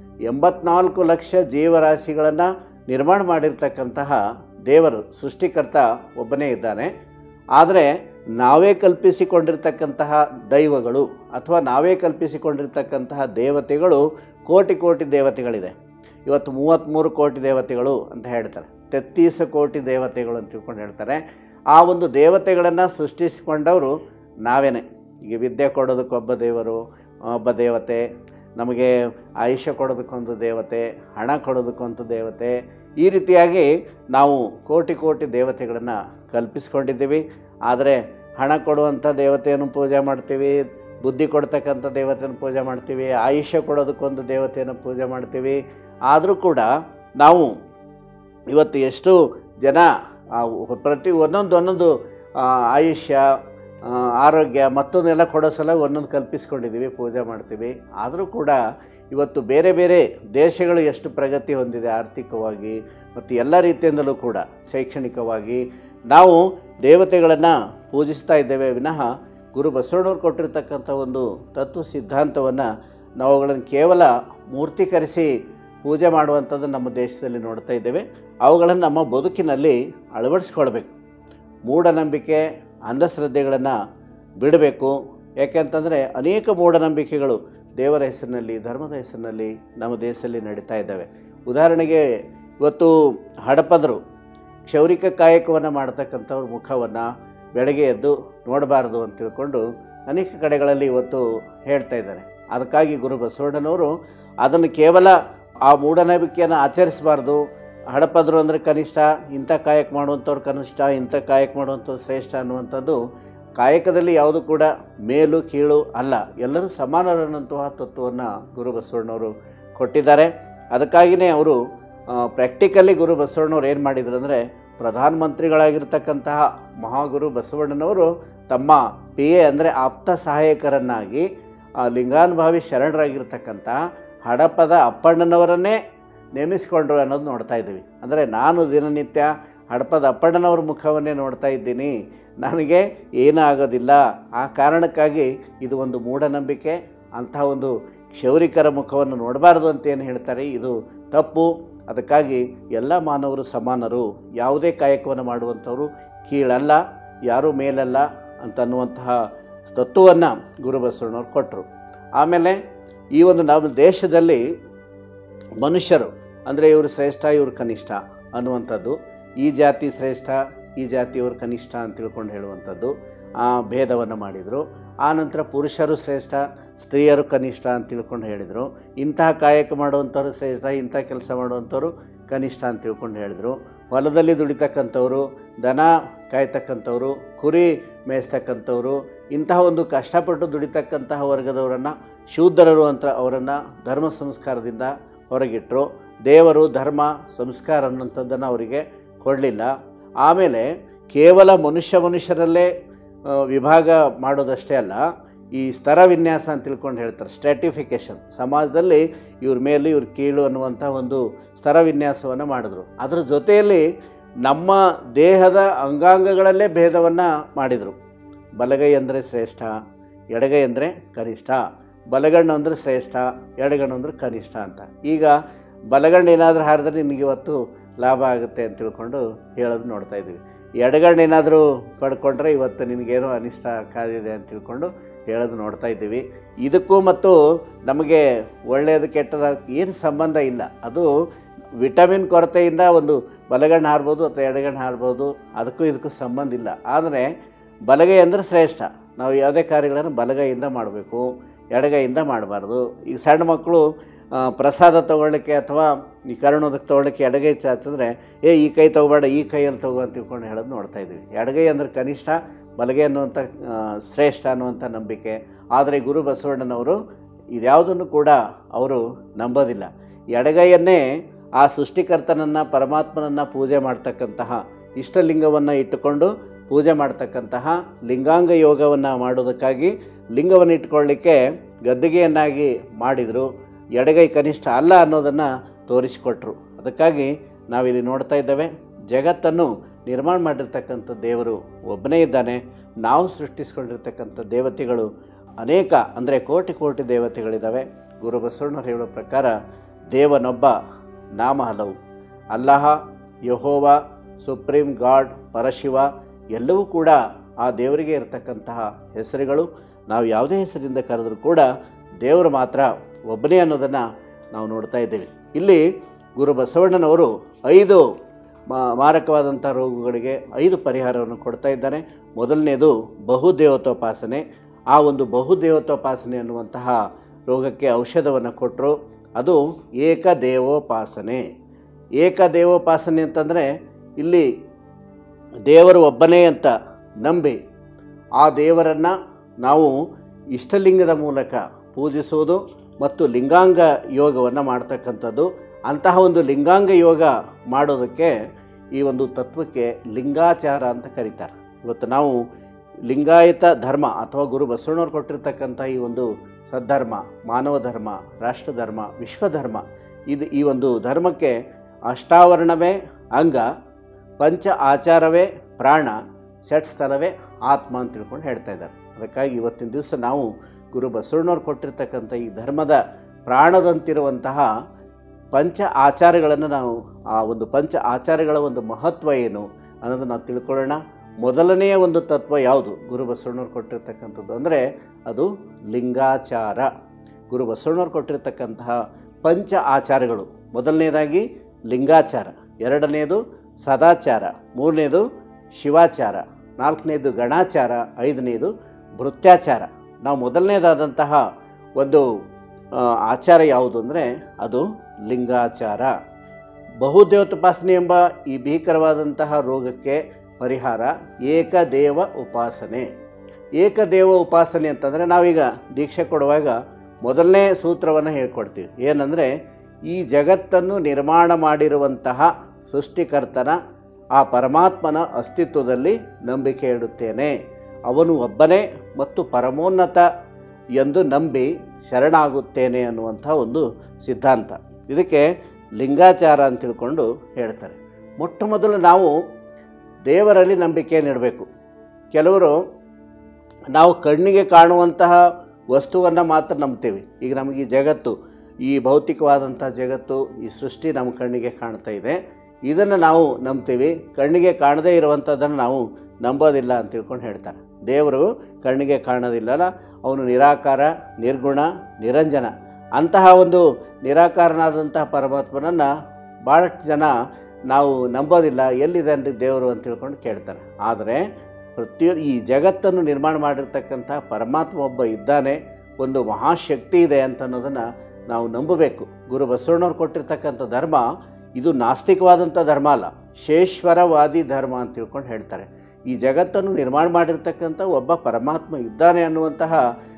84 ಲಕ್ಷ ಜೀವರಾಶಿಗಳನ್ನು ನಿರ್ಮಾಣ ಮಾಡಿರ್ತಕ್ಕಂತಹ ದೇವರು, ಸೃಷ್ಟಿಕರ್ತ ಒಬ್ಬನೇ ಇದ್ದಾನೆ. ಆದರೆ ನಾವೇ ಕಲ್ಪಿಸಿಕೊಂಡಿರ್ತಕ್ಕಂತಹ ದೈವಗಳು ಅಥವಾ ನಾವೇ ಕಲ್ಪಿಸಿಕೊಂಡಿರ್ತಕ್ಕಂತಹ ದೇವತೆಗಳು ಕೋಟಿ ದೇವತೆಗಳಿದೆ. ಇವತ್ತು 33 ಕೋಟಿ ದೇವತೆಗಳು ಅಂತ ಹೇಳ್ತಾರೆ, 33 ಕೋಟಿ ದೇವತೆಗಳು ಅಂತ ತಿಳ್ಕೊಂಡು ಹೇಳ್ತಾರೆ. ಆ ಒಂದು ದೇವತೆಗಳನ್ನು ಸೃಷ್ಟಿಸಿಕೊಂಡವರು ನಾವೇನೆ. ಈಗ ವಿದ್ಯೆ ಕೊಡೋದಕ್ಕೊಬ್ಬ ದೇವರು, ಒಬ್ಬ ದೇವತೆ, ನಮಗೆ ಆಯುಷ್ಯ ಕೊಡೋದಕ್ಕೊಂದು ದೇವತೆ, ಹಣ ಕೊಡೋದಕ್ಕೊಂದು ದೇವತೆ, ಈ ರೀತಿಯಾಗಿ ನಾವು ಕೋಟಿ ದೇವತೆಗಳನ್ನು ಕಲ್ಪಿಸ್ಕೊಂಡಿದ್ದೀವಿ. ಆದರೆ ಹಣ ಕೊಡುವಂಥ ದೇವತೆಯನ್ನು ಪೂಜೆ ಮಾಡ್ತೀವಿ, ಬುದ್ಧಿ ಕೊಡ್ತಕ್ಕಂಥ ದೇವತೆಯನ್ನು ಪೂಜೆ ಮಾಡ್ತೀವಿ, ಆಯುಷ್ಯ ಕೊಡೋದಕ್ಕೊಂದು ದೇವತೆಯನ್ನು ಪೂಜೆ ಮಾಡ್ತೀವಿ. ಆದರೂ ಕೂಡ ನಾವು ಇವತ್ತು ಎಷ್ಟು ಜನ ಪ್ರತಿ ಒಂದೊಂದು ಆಯುಷ್ಯ, ಆರೋಗ್ಯ ಮತ್ತೊಂದೆಲ್ಲ ಕೊಡೋ ಸಲ ಒಂದೊಂದು ಕಲ್ಪಿಸ್ಕೊಂಡಿದ್ದೀವಿ, ಪೂಜೆ ಮಾಡ್ತೀವಿ. ಆದರೂ ಕೂಡ ಇವತ್ತು ಬೇರೆ ಬೇರೆ ದೇಶಗಳು ಎಷ್ಟು ಪ್ರಗತಿ ಹೊಂದಿದೆ ಆರ್ಥಿಕವಾಗಿ ಮತ್ತು ಎಲ್ಲ ರೀತಿಯಿಂದಲೂ ಕೂಡ ಶೈಕ್ಷಣಿಕವಾಗಿ, ನಾವು ದೇವತೆಗಳನ್ನು ಪೂಜಿಸ್ತಾ ಇದ್ದೇವೆ ವಿನಃ ಗುರು ಬಸವಣ್ಣವ್ರು ಕೊಟ್ಟಿರ್ತಕ್ಕಂಥ ಒಂದು ತತ್ವ ಸಿದ್ಧಾಂತವನ್ನು ನಾವುಗಳನ್ನು ಕೇವಲ ಮೂರ್ತೀಕರಿಸಿ ಪೂಜೆ ಮಾಡುವಂಥದ್ದು ನಮ್ಮ ದೇಶದಲ್ಲಿ ನೋಡ್ತಾ ಇದ್ದೇವೆ. ಅವುಗಳನ್ನು ನಮ್ಮ ಬದುಕಿನಲ್ಲಿ ಅಳವಡಿಸ್ಕೊಳ್ಬೇಕು. ಮೂಢನಂಬಿಕೆ, ಅಂಧಶ್ರದ್ಧೆಗಳನ್ನು ಬಿಡಬೇಕು. ಯಾಕೆಂತಂದರೆ ಅನೇಕ ಮೂಢನಂಬಿಕೆಗಳು ದೇವರ ಹೆಸರಿನಲ್ಲಿ, ಧರ್ಮದ ಹೆಸರಿನಲ್ಲಿ ನಮ್ಮ ದೇಶದಲ್ಲಿ ನಡೀತಾ ಇದ್ದಾವೆ. ಉದಾಹರಣೆಗೆ ಇವತ್ತು ಹಡಪದರು ಕ್ಷೌರಿಕ ಕಾಯಕವನ್ನು ಮಾಡ್ತಕ್ಕಂಥವ್ರ ಮುಖವನ್ನು ಬೆಳಗ್ಗೆ ಎದ್ದು ನೋಡಬಾರ್ದು ಅಂತ ತಿಳ್ಕೊಂಡು ಅನೇಕ ಕಡೆಗಳಲ್ಲಿ ಇವತ್ತು ಹೇಳ್ತಾ ಇದ್ದಾರೆ. ಅದಕ್ಕಾಗಿ ಗುರು ಬಸವಣ್ಣನವರು ಅದನ್ನು ಕೇವಲ ಆ ಮೂಢನಂಬಿಕೆಯನ್ನು ಆಚರಿಸಬಾರ್ದು. ಹಡಪದರು ಅಂದರೆ ಕನಿಷ್ಠ, ಇಂಥ ಕಾಯಕ ಮಾಡುವಂಥವ್ರು ಕನಿಷ್ಠ, ಇಂಥ ಕಾಯಕ ಮಾಡುವಂಥವ್ರು ಶ್ರೇಷ್ಠ ಅನ್ನುವಂಥದ್ದು ಕಾಯಕದಲ್ಲಿ ಯಾವುದು ಕೂಡ ಮೇಲು ಕೀಳು ಅಲ್ಲ, ಎಲ್ಲರೂ ಸಮಾನರನ್ನಂತಹ ತತ್ವವನ್ನು ಗುರು ಬಸವಣ್ಣವರು ಕೊಟ್ಟಿದ್ದಾರೆ. ಅದಕ್ಕಾಗಿಯೇ ಅವರು ಪ್ರಾಕ್ಟಿಕಲಿ ಗುರು ಬಸವಣ್ಣವ್ರು ಏನು ಮಾಡಿದ್ರು ಅಂದರೆ, ಪ್ರಧಾನಮಂತ್ರಿಗಳಾಗಿರ್ತಕ್ಕಂತಹ ಮಹಾಗುರು ಬಸವಣ್ಣನವರು ತಮ್ಮ PA ಅಂದರೆ ಆಪ್ತ ಸಹಾಯಕರನ್ನಾಗಿ ಲಿಂಗಾನುಭಾವಿ ಶರಣರಾಗಿರ್ತಕ್ಕಂಥ ಹಡಪದ ಅಪ್ಪಣ್ಣನವರನ್ನೇ ನೇಮಿಸಿಕೊಂಡ್ರು ಅನ್ನೋದು ನೋಡ್ತಾ ಇದ್ದೀವಿ. ಅಂದರೆ ನಾನು ದಿನನಿತ್ಯ ಹಡಪದ ಅಪ್ಪಣ್ಣನವ್ರ ಮುಖವನ್ನೇ ನೋಡ್ತಾ ಇದ್ದೀನಿ, ನನಗೆ ಏನೂ ಆಗೋದಿಲ್ಲ. ಆ ಕಾರಣಕ್ಕಾಗಿ ಇದು ಒಂದು ಮೂಢನಂಬಿಕೆ. ಅಂತಹ ಒಂದು ಕ್ಷೌರಿಕರ ಮುಖವನ್ನು ನೋಡಬಾರ್ದು ಅಂತ ಏನು ಹೇಳ್ತಾರೆ, ಇದು ತಪ್ಪು. ಅದಕ್ಕಾಗಿ ಎಲ್ಲ ಮಾನವರು ಸಮಾನರು, ಯಾವುದೇ ಕಾಯಕವನ್ನು ಮಾಡುವಂಥವರು ಕೀಳಲ್ಲ, ಯಾರೂ ಮೇಲಲ್ಲ ಅಂತನ್ನುವಂತಹ ತತ್ವವನ್ನು ಗುರು ಬಸವಣ್ಣವ್ರು ಕೊಟ್ಟರು. ಆಮೇಲೆ ಈ ಒಂದು ನಮ್ಮ ದೇಶದಲ್ಲಿ ಮನುಷ್ಯರು ಅಂದರೆ ಇವರು ಶ್ರೇಷ್ಠ, ಇವರು ಕನಿಷ್ಠ ಅನ್ನುವಂಥದ್ದು, ಈ ಜಾತಿ ಶ್ರೇಷ್ಠ, ಈ ಜಾತಿಯವರು ಕನಿಷ್ಠ ಅಂತ ತಿಳ್ಕೊಂಡು ಹೇಳುವಂಥದ್ದು ಭೇದವನ್ನು ಮಾಡಿದರು. ಆನಂತರ ಪುರುಷರು ಶ್ರೇಷ್ಠ, ಸ್ತ್ರೀಯರು ಕನಿಷ್ಠ ಅಂತ ತಿಳ್ಕೊಂಡು ಹೇಳಿದರು. ಇಂತಹ ಕಾಯಕ ಮಾಡುವಂಥವ್ರು ಶ್ರೇಷ್ಠ, ಇಂಥ ಕೆಲಸ ಮಾಡುವಂಥವ್ರು ಕನಿಷ್ಠ ಅಂತ ತಿಳ್ಕೊಂಡು ಹೇಳಿದರು. ಹೊಲದಲ್ಲಿ ದುಡಿತಕ್ಕಂಥವ್ರು, ದನ ಕಾಯ್ತಕ್ಕಂಥವ್ರು, ಕುರಿ ಮೇಯಿಸ್ತಕ್ಕಂಥವ್ರು, ಇಂತಹ ಒಂದು ಕಷ್ಟಪಟ್ಟು ದುಡಿತಕ್ಕಂತಹ ವರ್ಗದವರನ್ನು ಶೂದ್ರರು ಅಂತ ಅವರನ್ನು ಧರ್ಮ ಸಂಸ್ಕಾರದಿಂದ ಹೊರಗಿಟ್ಟರು. ದೇವರು ಧರ್ಮ ಸಂಸ್ಕಾರ ಅನ್ನೋಂಥದ್ದನ್ನು ಅವರಿಗೆ ಕೊಡಲಿಲ್ಲ. ಆಮೇಲೆ ಕೇವಲ ಮನುಷ್ಯರಲ್ಲೇ ವಿಭಾಗ ಮಾಡೋದಷ್ಟೇ ಅಲ್ಲ, ಈ ಸ್ತರ ವಿನ್ಯಾಸ ಅಂತ ತಿಳ್ಕೊಂಡು ಹೇಳ್ತಾರೆ, ಸ್ಟ್ರಾಟಿಫಿಕೇಷನ್. ಸಮಾಜದಲ್ಲಿ ಇವ್ರ ಮೇಲೆ ಇವ್ರ ಕೀಳು ಅನ್ನುವಂಥ ಒಂದು ಸ್ತರ ವಿನ್ಯಾಸವನ್ನು ಮಾಡಿದ್ರು. ಅದರ ಜೊತೆಯಲ್ಲಿ ನಮ್ಮ ದೇಹದ ಅಂಗಾಂಗಗಳಲ್ಲೇ ಭೇದವನ್ನು ಮಾಡಿದರು. ಬಲಗೈ ಅಂದರೆ ಶ್ರೇಷ್ಠ, ಎಡಗೈ ಅಂದರೆ ಕನಿಷ್ಠ, ಬಲಗಣ್ಣು ಅಂದರೆ ಶ್ರೇಷ್ಠ, ಎಡಗಣ್ಣು ಅಂದರೆ ಕನಿಷ್ಠ ಅಂತ. ಈಗ ಬಲಗಣ್ಣು ಏನಾದರೂ ಹಾರಿದ್ರೆ ನಿನಗೆ ಇವತ್ತು ಲಾಭ ಆಗುತ್ತೆ ಅಂತ ತಿಳ್ಕೊಂಡು ಹೇಳೋದು ನೋಡ್ತಾ ಇದ್ದೀವಿ. ಎಡಗಣ್ಣು ಏನಾದರೂ ಪಡ್ಕೊಂಡ್ರೆ ಇವತ್ತು ನಿನಗೇನೋ ಅನಿಷ್ಟ ಕಾದಿದೆ ಅಂತ ತಿಳ್ಕೊಂಡು ಹೇಳೋದು ನೋಡ್ತಾ ಇದ್ದೀವಿ. ಇದಕ್ಕೂ ಮತ್ತು ನಮಗೆ ಒಳ್ಳೆಯದು ಕೆಟ್ಟದ ಏನು ಸಂಬಂಧ ಇಲ್ಲ. ಅದು ವಿಟಮಿನ್ ಕೊರತೆಯಿಂದ ಒಂದು ಬಲಗಣ್ಣು ಹಾರ್ಬೋದು ಅಥವಾ ಎಡಗಣ್ಣು ಹಾರ್ಬೋದು, ಅದಕ್ಕೂ ಇದಕ್ಕೂ ಸಂಬಂಧ ಇಲ್ಲ. ಆದರೆ ಬಲಗೈ ಅಂದರೆ ಶ್ರೇಷ್ಠ, ನಾವು ಯಾವುದೇ ಕಾರ್ಯಗಳನ್ನು ಬಲಗೈಯಿಂದ ಮಾಡಬೇಕು. ಎಡಗೈಯಿಂದ ಮಾಡಬಾರ್ದು. ಈಗ ಸಣ್ಣ ಮಕ್ಕಳು ಪ್ರಸಾದ ತೊಗೊಳ್ಳಿಕ್ಕೆ ಅಥವಾ ಈ ಕರುಣೋದಕ್ಕೆ ತೊಗೊಳ್ಳಿಕ್ಕೆ ಎಡಗೈ ಚಾಚಿದ್ರೆ ಈ ಕೈ ತೊಗೋಬೇಡ ಈ ಕೈಯಲ್ಲಿ ತೊಗೋ ಅಂತ ತಿಳ್ಕೊಂಡು ಹೇಳೋದು ನೋಡ್ತಾ ಇದ್ದೀವಿ. ಎಡಗೈ ಅಂದರೆ ಕನಿಷ್ಠ, ಬಲಗೈ ಅನ್ನುವಂಥ ಶ್ರೇಷ್ಠ ಅನ್ನುವಂಥ ನಂಬಿಕೆ. ಆದರೆ ಗುರು ಬಸವಣ್ಣನವರು ಇದ್ಯಾವುದನ್ನು ಕೂಡ ಅವರು ನಂಬೋದಿಲ್ಲ. ಎಡಗೈಯನ್ನೇ ಆ ಸೃಷ್ಟಿಕರ್ತನನ್ನು ಪರಮಾತ್ಮನನ್ನು ಪೂಜೆ ಮಾಡ್ತಕ್ಕಂತಹ ಇಷ್ಟಲಿಂಗವನ್ನು ಇಟ್ಟುಕೊಂಡು ಪೂಜೆ ಮಾಡ್ತಕ್ಕಂತಹ ಲಿಂಗಾಂಗ ಯೋಗವನ್ನು ಮಾಡೋದಕ್ಕಾಗಿ ಲಿಂಗವನ್ನು ಇಟ್ಕೊಳ್ಳಿಕ್ಕೆ ಗದ್ದಿಗೆಯನ್ನಾಗಿ ಮಾಡಿದರು. ಎಡಗೈ ಕನಿಷ್ಠ ಅಲ್ಲ ಅನ್ನೋದನ್ನು ತೋರಿಸಿಕೊಟ್ರು. ಅದಕ್ಕಾಗಿ ನಾವಿಲ್ಲಿ ನೋಡ್ತಾ ಇದ್ದೇವೆ, ಜಗತ್ತನ್ನು ನಿರ್ಮಾಣ ಮಾಡಿರ್ತಕ್ಕಂಥ ದೇವರು ಒಬ್ಬನೇ ಇದ್ದಾನೆ. ನಾವು ಸೃಷ್ಟಿಸ್ಕೊಂಡಿರ್ತಕ್ಕಂಥ ದೇವತೆಗಳು ಅನೇಕ, ಅಂದರೆ ಕೋಟಿ ಕೋಟಿ ದೇವತೆಗಳಿದ್ದಾವೆ. ಗುರು ಬಸವಣ್ಣರು ಹೇಳೋ ಪ್ರಕಾರ ದೇವನೊಬ್ಬ, ನಾಮ ಹಲವು. Allah, Jehovah, supreme god, Parashiva ಎಲ್ಲವೂ ಕೂಡ ಆ ದೇವರಿಗೆ ಇರತಕ್ಕಂತಹ ಹೆಸರುಗಳು. ನಾವು ಯಾವುದೇ ಹೆಸರಿಂದ ಕರೆದರೂ ಕೂಡ ದೇವರು ಮಾತ್ರ ಒಬ್ಬನೇ ಅನ್ನೋದನ್ನು ನಾವು ನೋಡ್ತಾ ಇದ್ದೇವೆ. ಇಲ್ಲಿ ಗುರು ಬಸವಣ್ಣನವರು 5 ಮಾರಕವಾದಂಥ ರೋಗಗಳಿಗೆ 5 ಪರಿಹಾರವನ್ನು ಕೊಡ್ತಾ ಇದ್ದಾರೆ. ಮೊದಲನೇದು ಬಹುದೇವತೋಪಾಸನೆ. ಆ ಒಂದು ಬಹುದೇವತೋಪಾಸನೆ ಅನ್ನುವಂತಹ ರೋಗಕ್ಕೆ ಔಷಧವನ್ನು ಕೊಟ್ಟರು. ಅದು ಏಕದೇವೋಪಾಸನೆ. ಏಕದೇವೋಪಾಸನೆ ಅಂತಂದರೆ ಇಲ್ಲಿ ದೇವರು ಒಬ್ಬನೇ ಅಂತ ನಂಬಿ ಆ ದೇವರನ್ನು ನಾವು ಇಷ್ಟಲಿಂಗದ ಮೂಲಕ ಪೂಜಿಸುವುದು ಮತ್ತು ಲಿಂಗಾಂಗ ಯೋಗವನ್ನು ಮಾಡ್ತಕ್ಕಂಥದ್ದು. ಅಂತಹ ಒಂದು ಲಿಂಗಾಂಗ ಯೋಗ ಮಾಡೋದಕ್ಕೆ ಈ ಒಂದು ತತ್ವಕ್ಕೆ ಲಿಂಗಾಚಾರ ಅಂತ ಕರೀತಾರೆ. ಇವತ್ತು ನಾವು ಲಿಂಗಾಯತ ಧರ್ಮ ಅಥವಾ ಗುರು ಬಸವಣ್ಣವ್ರು ಕೊಟ್ಟಿರ್ತಕ್ಕಂಥ ಈ ಒಂದು ಸದ್ಧರ್ಮ, ಮಾನವ ಧರ್ಮ, ರಾಷ್ಟ್ರಧರ್ಮ, ವಿಶ್ವಧರ್ಮ, ಈ ಒಂದು ಧರ್ಮಕ್ಕೆ ಅಷ್ಟಾವರಣವೇ ಅಂಗ, ಪಂಚ ಆಚಾರವೇ ಪ್ರಾಣ, ಷಟ್ ಸ್ಥಳವೇ ಆತ್ಮ ಅಂತ ತಿಳ್ಕೊಂಡು ಹೇಳ್ತಾ ಇದ್ದಾರೆ. ಅದಕ್ಕಾಗಿ ಇವತ್ತಿನ ದಿವಸ ನಾವು ಗುರು ಬಸವಣ್ಣವ್ರು ಕೊಟ್ಟಿರ್ತಕ್ಕಂಥ ಈ ಧರ್ಮದ ಪ್ರಾಣದಂತಿರುವಂತಹ ಪಂಚ ಆಚಾರಗಳನ್ನು ನಾವು ಆ ಒಂದು ಪಂಚ ಆಚಾರಗಳ ಒಂದು ಮಹತ್ವ ಏನು ಅನ್ನೋದು ನಾವು ತಿಳ್ಕೊಳ್ಳೋಣ. ಮೊದಲನೆಯ ಒಂದು ತತ್ವ ಯಾವುದು ಗುರು ಬಸವಣ್ಣವ್ರು ಕೊಟ್ಟಿರ್ತಕ್ಕಂಥದ್ದು ಅಂದರೆ ಅದು ಲಿಂಗಾಚಾರ. ಗುರು ಬಸವಣ್ಣವ್ರು ಕೊಟ್ಟಿರ್ತಕ್ಕಂತಹ ಪಂಚ ಆಚಾರಗಳು, ಮೊದಲನೇದಾಗಿ ಲಿಂಗಾಚಾರ, ಎರಡನೇದು ಸದಾಚಾರ, ಮೂರನೇದು ಶಿವಾಚಾರ, ನಾಲ್ಕನೇದು ಗಣಾಚಾರ, ಐದನೇದು ಭೃತ್ಯಾಚಾರ. ನಾವು ಮೊದಲನೇದಾದಂತಹ ಒಂದು ಆಚಾರ ಯಾವುದು ಅಂದರೆ ಅದು ಲಿಂಗಾಚಾರ. ಬಹುದೇವತೋಪಾಸನೆ ಎಂಬ ಈ ಭೀಕರವಾದಂತಹ ರೋಗಕ್ಕೆ ಪರಿಹಾರ ಏಕದೇವ ಉಪಾಸನೆ. ಏಕದೇವ ಉಪಾಸನೆ ಅಂತಂದರೆ ನಾವೀಗ ದೀಕ್ಷೆ ಕೊಡುವಾಗ ಮೊದಲನೇ ಸೂತ್ರವನ್ನು ಹೇಳ್ಕೊಡ್ತೀವಿ. ಏನಂದರೆ ಈ ಜಗತ್ತನ್ನು ನಿರ್ಮಾಣ ಮಾಡಿರುವಂತಹ ಸೃಷ್ಟಿಕರ್ತನ ಆ ಪರಮಾತ್ಮನ ಅಸ್ತಿತ್ವದಲ್ಲಿ ನಂಬಿಕೆ ಇಡುತ್ತೇನೆ. ಅವನು ಒಬ್ಬನೇ ಮತ್ತು ಪರಮೋನ್ನತ ಎಂದು ನಂಬಿ ಶರಣಾಗುತ್ತೇನೆ ಅನ್ನುವಂಥ ಒಂದು ಸಿದ್ಧಾಂತ. ಇದಕ್ಕೆ ಲಿಂಗಾಚಾರ ಅಂತ ತಿಳ್ಕೊಂಡು ಹೇಳ್ತಾರೆ. ಮೊಟ್ಟ ಮೊದಲು ನಾವು ದೇವರಲ್ಲಿ ನಂಬಿಕೆಯನ್ನು ಇಡಬೇಕು. ಕೆಲವರು ನಾವು ಕಣ್ಣಿಗೆ ಕಾಣುವಂತಹ ವಸ್ತುವನ್ನು ಮಾತ್ರ ನಂಬ್ತೀವಿ. ಈಗ ನಮಗೆ ಈ ಜಗತ್ತು, ಈ ಭೌತಿಕವಾದಂಥ ಜಗತ್ತು, ಈ ಸೃಷ್ಟಿ ನಮ್ಮ ಕಣ್ಣಿಗೆ ಕಾಣ್ತಾ ಇದೆ, ಇದನ್ನು ನಾವು ನಂಬ್ತೀವಿ. ಕಣ್ಣಿಗೆ ಕಾಣದೇ ಇರುವಂಥದ್ದನ್ನು ನಾವು ನಂಬೋದಿಲ್ಲ ಅಂತ ತಿಳ್ಕೊಂಡು ಹೇಳ್ತಾರೆ. ದೇವರು ಕಣ್ಣಿಗೆ ಕಾಣೋದಿಲ್ಲಲ್ಲ, ಅವನು ನಿರಾಕಾರ, ನಿರ್ಗುಣ, ನಿರಂಜನ. ಅಂತಹ ಒಂದು ನಿರಾಕಾರನಾದಂತಹ ಪರಮಾತ್ಮನನ್ನು ಭಾಳಷ್ಟು ಜನ ನಾವು ನಂಬೋದಿಲ್ಲ. ಎಲ್ಲಿದೆ ಅಂದರೆ ದೇವರು ಅಂತ ತಿಳ್ಕೊಂಡು ಕೇಳ್ತಾರೆ. ಆದರೆ ಈ ಜಗತ್ತನ್ನು ನಿರ್ಮಾಣ ಮಾಡಿರ್ತಕ್ಕಂಥ ಪರಮಾತ್ಮ ಒಬ್ಬ ಇದ್ದಾನೆ, ಒಂದು ಮಹಾಶಕ್ತಿ ಇದೆ ಅಂತ ಅನ್ನೋದನ್ನು ನಾವು ನಂಬಬೇಕು. ಗುರು ಬಸವಣ್ಣವ್ರು ಕೊಟ್ಟಿರ್ತಕ್ಕಂಥ ಧರ್ಮ ಇದು ನಾಸ್ತಿಕವಾದಂಥ ಧರ್ಮ ಅಲ್ಲ, ಶೇಶ್ವರವಾದಿ ಧರ್ಮ ಅಂತ ತಿಳ್ಕೊಂಡು ಹೇಳ್ತಾರೆ. ಈ ಜಗತ್ತನ್ನು ನಿರ್ಮಾಣ ಮಾಡಿರ್ತಕ್ಕಂಥ ಒಬ್ಬ ಪರಮಾತ್ಮ ಇದ್ದಾನೆ ಅನ್ನುವಂತಹ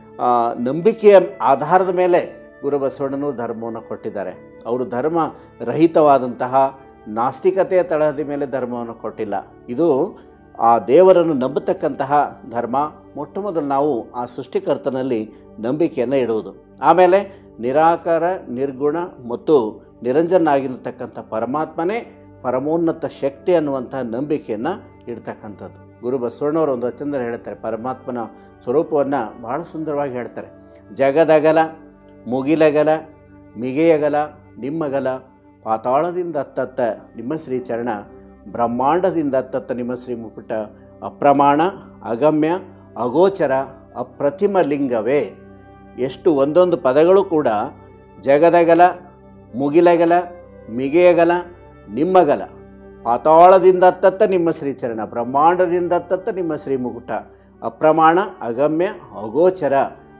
ನಂಬಿಕೆಯ ಆಧಾರದ ಮೇಲೆ ಗುರು ಬಸವಣ್ಣನವರು ಧರ್ಮವನ್ನು ಕೊಟ್ಟಿದ್ದಾರೆ. ಅವರು ಧರ್ಮ ರಹಿತವಾದಂತಹ ನಾಸ್ತಿಕತೆಯ ತಳಹದಿ ಮೇಲೆ ಧರ್ಮವನ್ನು ಕೊಟ್ಟಿಲ್ಲ. ಇದು ಆ ದೇವರನ್ನು ನಂಬತಕ್ಕಂತಹ ಧರ್ಮ. ಮೊಟ್ಟ ಮೊದಲು ನಾವು ಆ ಸೃಷ್ಟಿಕರ್ತನಲ್ಲಿ ನಂಬಿಕೆಯನ್ನು ಇಡುವುದು. ಆಮೇಲೆ ನಿರಾಕಾರ, ನಿರ್ಗುಣ ಮತ್ತು ನಿರಂಜನಾಗಿರತಕ್ಕಂಥ ಪರಮಾತ್ಮನೇ ಪರಮೋನ್ನತ ಶಕ್ತಿ ಅನ್ನುವಂಥ ನಂಬಿಕೆಯನ್ನು ಇಡ್ತಕ್ಕಂಥದ್ದು. ಗುರು ಬಸವಣ್ಣವರು ಒಂದು ವಚನದಲ್ಲಿ ಹೇಳ್ತಾರೆ, ಪರಮಾತ್ಮನ ಸ್ವರೂಪವನ್ನು ಬಹಳ ಸುಂದರವಾಗಿ ಹೇಳ್ತಾರೆ. ಜಗದಗಲ, ಮುಗಿಲಗಲ, ಮಿಗೆಯಗಲ, ನಿಮ್ಮಗಲ, ಪಾತಾಳದಿಂದ ಅತ್ತತ್ತ ನಿಮ್ಮ ಶ್ರೀಚರಣ, ಬ್ರಹ್ಮಾಂಡದಿಂದ ಅತ್ತತ್ತ ನಿಮ್ಮ ಶ್ರೀ ಮುಕುಟ, ಅಪ್ರಮಾಣ, ಅಗಮ್ಯ, ಅಗೋಚರ, ಅಪ್ರತಿಮ ಲಿಂಗವೇ. ಎಷ್ಟು ಒಂದೊಂದು ಪದಗಳು ಕೂಡ ಜಗದಗಲ, ಮುಗಿಲಗಲ, ಮಿಗೆಯಗಲ, ನಿಮ್ಮಗಲ, ಪಾತಾಳದಿಂದ ಅತ್ತತ್ತ ನಿಮ್ಮ ಶ್ರೀಚರಣ, ಬ್ರಹ್ಮಾಂಡದಿಂದ ಅತ್ತತ್ತ ನಿಮ್ಮ ಶ್ರೀ ಮುಕುಟ, ಅಪ್ರಮಾಣ, ಅಗಮ್ಯ, ಅಗೋಚರ,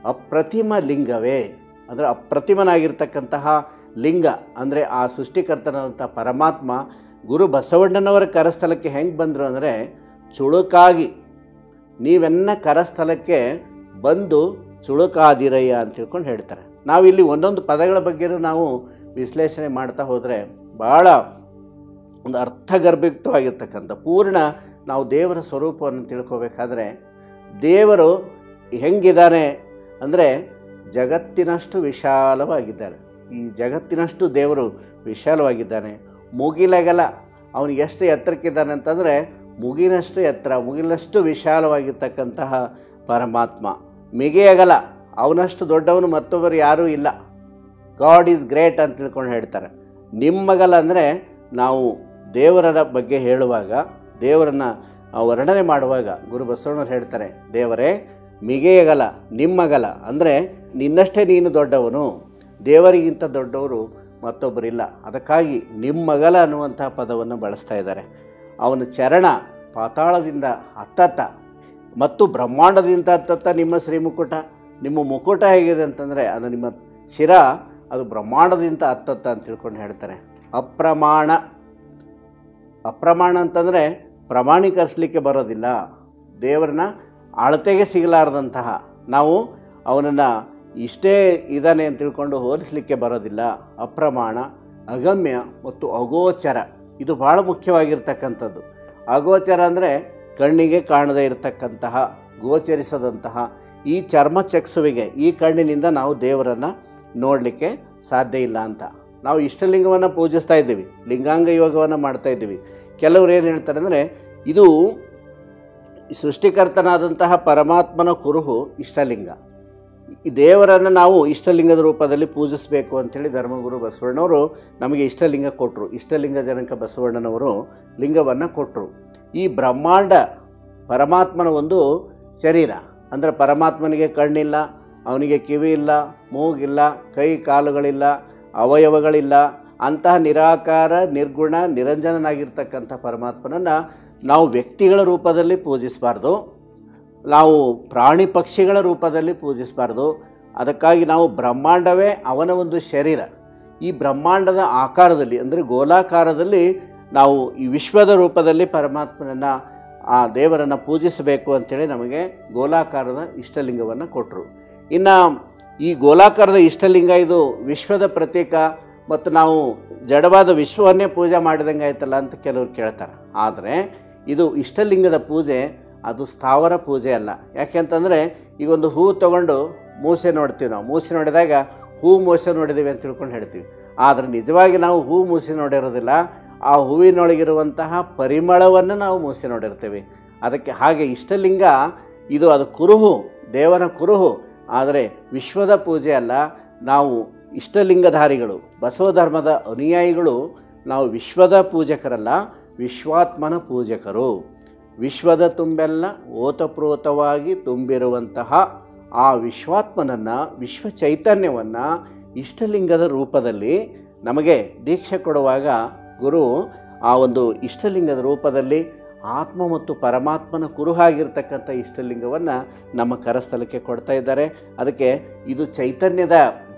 ಅಪ್ರತಿಮ ಲಿಂಗವೇ, ಅಂದರೆ ಅಪ್ರತಿಮನಾಗಿರ್ತಕ್ಕಂತಹ ಲಿಂಗ ಅಂದರೆ ಆ ಸೃಷ್ಟಿಕರ್ತನಾದಂಥ ಪರಮಾತ್ಮ ಗುರು ಬಸವಣ್ಣನವರ ಕರಸ್ಥಲಕ್ಕೆ ಹೆಂಗೆ ಬಂದರು ಅಂದರೆ ಚುಳುಕಾಗಿ ನೀವೆನ್ನ ಕರಸ್ಥಲಕ್ಕೆ ಬಂದು ಚುಳುಕಾದಿರಯ್ಯ ಅಂತ ತಿಳ್ಕೊಂಡು ಹೇಳ್ತಾರೆ. ನಾವಿಲ್ಲಿ ಒಂದೊಂದು ಪದಗಳ ಬಗ್ಗೆಯೂ ನಾವು ವಿಶ್ಲೇಷಣೆ ಮಾಡ್ತಾ ಹೋದರೆ ಭಾಳ ಒಂದು ಅರ್ಥಗರ್ಭಿತವಾಗಿರ್ತಕ್ಕಂಥ ಪೂರ್ಣ ನಾವು ದೇವರ ಸ್ವರೂಪವನ್ನು ತಿಳ್ಕೋಬೇಕಾದ್ರೆ ದೇವರು ಹೆಂಗಿದ್ದಾನೆ ಅಂದರೆ ಜಗತ್ತಿನಷ್ಟು ವಿಶಾಲವಾಗಿದ್ದಾನೆ. ಈ ಜಗತ್ತಿನಷ್ಟು ದೇವರು ವಿಶಾಲವಾಗಿದ್ದಾನೆ. ಮುಗಿಲಗಲ ಅವನು ಎಷ್ಟು ಎತ್ತರಕ್ಕಿದ್ದಾನೆ ಅಂತಂದರೆ ಮುಗಿನಷ್ಟು ಎತ್ತರ, ಮುಗಿಲಷ್ಟು ವಿಶಾಲವಾಗಿರ್ತಕ್ಕಂತಹ ಪರಮಾತ್ಮ. ಮಿಗೆಯಗಲ ಅವನಷ್ಟು ದೊಡ್ಡವನು ಮತ್ತೊಬ್ಬರು ಯಾರೂ ಇಲ್ಲ. ಗಾಡ್ ಈಸ್ ಗ್ರೇಟ್ ಅಂತ ತಿಳ್ಕೊಂಡು ಹೇಳ್ತಾರೆ. ನಿಮ್ಮಗಲ ಅಂದರೆ ನಾವು ದೇವರ ಬಗ್ಗೆ ಹೇಳುವಾಗ, ದೇವರನ್ನು ವರ್ಣನೆ ಮಾಡುವಾಗ ಗುರು ಬಸವಣ್ಣವ್ರು ಹೇಳ್ತಾರೆ, ದೇವರೇ ಮಿಗೆಯಗಲ ನಿಮ್ಮಗಲ ಅಂದರೆ ನಿನ್ನಷ್ಟೇ ನೀನು ದೊಡ್ಡವನು, ದೇವರಿಗಿಂತ ದೊಡ್ಡವರು ಮತ್ತೊಬ್ಬರಿಲ್ಲ. ಅದಕ್ಕಾಗಿ ನಿಮ್ಮಗಲ ಅನ್ನುವಂಥ ಪದವನ್ನು ಬಳಸ್ತಾ ಇದ್ದಾರೆ. ಅವನ ಚರಣ ಪಾತಾಳದಿಂದ ಹತ್ತತ್ತ ಮತ್ತು ಬ್ರಹ್ಮಾಂಡದಿಂದ ಹತ್ತತ್ತ ನಿಮ್ಮ ಶ್ರೀಮುಕುಟ. ನಿಮ್ಮ ಮುಕುಟ ಹೇಗಿದೆ ಅಂತಂದರೆ ಅದು ನಿಮ್ಮ ಶಿರ, ಅದು ಬ್ರಹ್ಮಾಂಡದಿಂದ ಹತ್ತತ್ತ ಅಂತ ತಿಳ್ಕೊಂಡು ಹೇಳ್ತಾರೆ. ಅಪ್ರಮಾಣ, ಅಪ್ರಮಾಣ ಅಂತಂದರೆ ಪ್ರಮಾಣೀಕರಿಸಲಿಕ್ಕೆ ಬರೋದಿಲ್ಲ. ದೇವರನ್ನ ಅಳತೆಗೆ ಸಿಗಲಾರ್ದಂತಹ, ನಾವು ಅವನನ್ನು ಇಷ್ಟೇ ಇದ್ದಾನೆ ಅಂತ ತಿಳ್ಕೊಂಡು ಹೋಲಿಸಲಿಕ್ಕೆ ಬರೋದಿಲ್ಲ. ಅಪ್ರಮಾಣ, ಅಗಮ್ಯ ಮತ್ತು ಅಗೋಚರ, ಇದು ಭಾಳ ಮುಖ್ಯವಾಗಿರ್ತಕ್ಕಂಥದ್ದು. ಅಗೋಚರ ಅಂದರೆ ಕಣ್ಣಿಗೆ ಕಾಣದೇ ಇರತಕ್ಕಂತಹ, ಗೋಚರಿಸದಂತಹ ಈ ಚರ್ಮಚಕ್ಷುವಿಗೆ, ಈ ಕಣ್ಣಿನಿಂದ ನಾವು ದೇವರನ್ನು ನೋಡಲಿಕ್ಕೆ ಸಾಧ್ಯ ಇಲ್ಲ ಅಂತ. ನಾವು ಇಷ್ಟಲಿಂಗವನ್ನು ಪೂಜಿಸ್ತಾ ಇದ್ದೀವಿ, ಲಿಂಗಾಂಗ ಯೋಗವನ್ನು ಮಾಡ್ತಾ ಇದ್ದೀವಿ. ಕೆಲವರು ಏನು ಹೇಳ್ತಾರೆ ಅಂದರೆ ಇದು ಸೃಷ್ಟಿಕರ್ತನಾದಂತಹ ಪರಮಾತ್ಮನ ಕುರುಹು ಇಷ್ಟಲಿಂಗ, ಈ ದೇವರನ್ನು ನಾವು ಇಷ್ಟಲಿಂಗದ ರೂಪದಲ್ಲಿ ಪೂಜಿಸಬೇಕು ಅಂಥೇಳಿ ಧರ್ಮಗುರು ಬಸವಣ್ಣವರು ನಮಗೆ ಇಷ್ಟಲಿಂಗ ಕೊಟ್ಟರು. ಇಷ್ಟಲಿಂಗ ಜನಕ ಬಸವಣ್ಣನವರು ಲಿಂಗವನ್ನು ಕೊಟ್ಟರು. ಈ ಬ್ರಹ್ಮಾಂಡ ಪರಮಾತ್ಮನ ಒಂದು ಶರೀರ, ಅಂದರೆ ಪರಮಾತ್ಮನಿಗೆ ಕಣ್ಣಿಲ್ಲ, ಅವನಿಗೆ ಕಿವಿ ಇಲ್ಲ, ಮೂಗಿಲ್ಲ, ಕೈ ಕಾಲುಗಳಿಲ್ಲ, ಅವಯವಗಳಿಲ್ಲ. ಅಂತಹ ನಿರಾಕಾರ ನಿರ್ಗುಣ ನಿರಂಜನನಾಗಿರ್ತಕ್ಕಂಥ ಪರಮಾತ್ಮನನ್ನು ನಾವು ವ್ಯಕ್ತಿಗಳ ರೂಪದಲ್ಲಿ ಪೂಜಿಸಬಾರ್ದು, ನಾವು ಪ್ರಾಣಿ ಪಕ್ಷಿಗಳ ರೂಪದಲ್ಲಿ ಪೂಜಿಸಬಾರ್ದು. ಅದಕ್ಕಾಗಿ ನಾವು ಬ್ರಹ್ಮಾಂಡವೇ ಅವನ ಒಂದು ಶರೀರ, ಈ ಬ್ರಹ್ಮಾಂಡದ ಆಕಾರದಲ್ಲಿ ಅಂದರೆ ಗೋಲಾಕಾರದಲ್ಲಿ ನಾವು ಈ ವಿಶ್ವದ ರೂಪದಲ್ಲಿ ಪರಮಾತ್ಮನನ್ನು, ಆ ದೇವರನ್ನು ಪೂಜಿಸಬೇಕು ಅಂಥೇಳಿ ನಮಗೆ ಗೋಲಾಕಾರದ ಇಷ್ಟಲಿಂಗವನ್ನು ಕೊಟ್ಟರು. ಇನ್ನು ಈ ಗೋಲಾಕಾರದ ಇಷ್ಟಲಿಂಗ ಇದು ವಿಶ್ವದ ಪ್ರತೀಕ ಮತ್ತು ನಾವು ಜಡವಾದ ವಿಶ್ವವನ್ನೇ ಪೂಜೆ ಮಾಡಿದಂಗೆ ಆಯ್ತಲ್ಲ ಅಂತ ಕೆಲವರು ಕೇಳ್ತಾರೆ. ಆದರೆ ಇದು ಇಷ್ಟಲಿಂಗದ ಪೂಜೆ ಅದು ಸ್ಥಾವರ ಪೂಜೆ ಅಲ್ಲ. ಯಾಕೆಂತಂದರೆ ಈಗ ಒಂದು ಹೂ ತೊಗೊಂಡು ಮೂಸೆ ನೋಡ್ತೀವಿ, ನಾವು ಮೂಸೆ ನೋಡಿದಾಗ ಹೂ ಮೂಸೆ ನೋಡಿದ್ದೀವಿ ಅಂತ ತಿಳ್ಕೊಂಡು ಹೇಳ್ತೀವಿ. ಆದರೆ ನಿಜವಾಗಿ ನಾವು ಹೂ ಮೂಸೆ ನೋಡಿರೋದಿಲ್ಲ, ಆ ಹೂವಿನೊಳಗಿರುವಂತಹ ಪರಿಮಳವನ್ನು ನಾವು ಮೂಸೆ ನೋಡಿರ್ತೀವಿ. ಅದಕ್ಕೆ ಹಾಗೆ ಇಷ್ಟಲಿಂಗ ಇದು ಅದು ಕುರುಹು, ದೇವನ ಕುರುಹು, ಆದರೆ ವಿಶ್ವದ ಪೂಜೆ ಅಲ್ಲ. ನಾವು ಇಷ್ಟಲಿಂಗಧಾರಿಗಳು, ಬಸವ ಧರ್ಮದ ಅನುಯಾಯಿಗಳು, ನಾವು ವಿಶ್ವದ ಪೂಜಕರಲ್ಲ, ವಿಶ್ವಾತ್ಮನ ಪೂಜಕರು. ವಿಶ್ವದ ತುಂಬೆಲ್ಲ ಓತಪ್ರೋತವಾಗಿ ತುಂಬಿರುವಂತಹ ಆ ವಿಶ್ವಾತ್ಮನನ್ನು, ವಿಶ್ವ ಚೈತನ್ಯವನ್ನು ಇಷ್ಟಲಿಂಗದ ರೂಪದಲ್ಲಿ ನಮಗೆ ದೀಕ್ಷೆ ಕೊಡುವಾಗ ಗುರು ಆ ಒಂದು ಇಷ್ಟಲಿಂಗದ ರೂಪದಲ್ಲಿ ಆತ್ಮ ಮತ್ತು ಪರಮಾತ್ಮನ ಕುರುಹಾಗಿರ್ತಕ್ಕಂಥ ಇಷ್ಟಲಿಂಗವನ್ನು ನಮ್ಮ ಕರಸ್ಥಲಕ್ಕೆ ಕೊಡ್ತಾ ಇದ್ದಾರೆ. ಅದಕ್ಕೆ ಇದು ಚೈತನ್ಯದ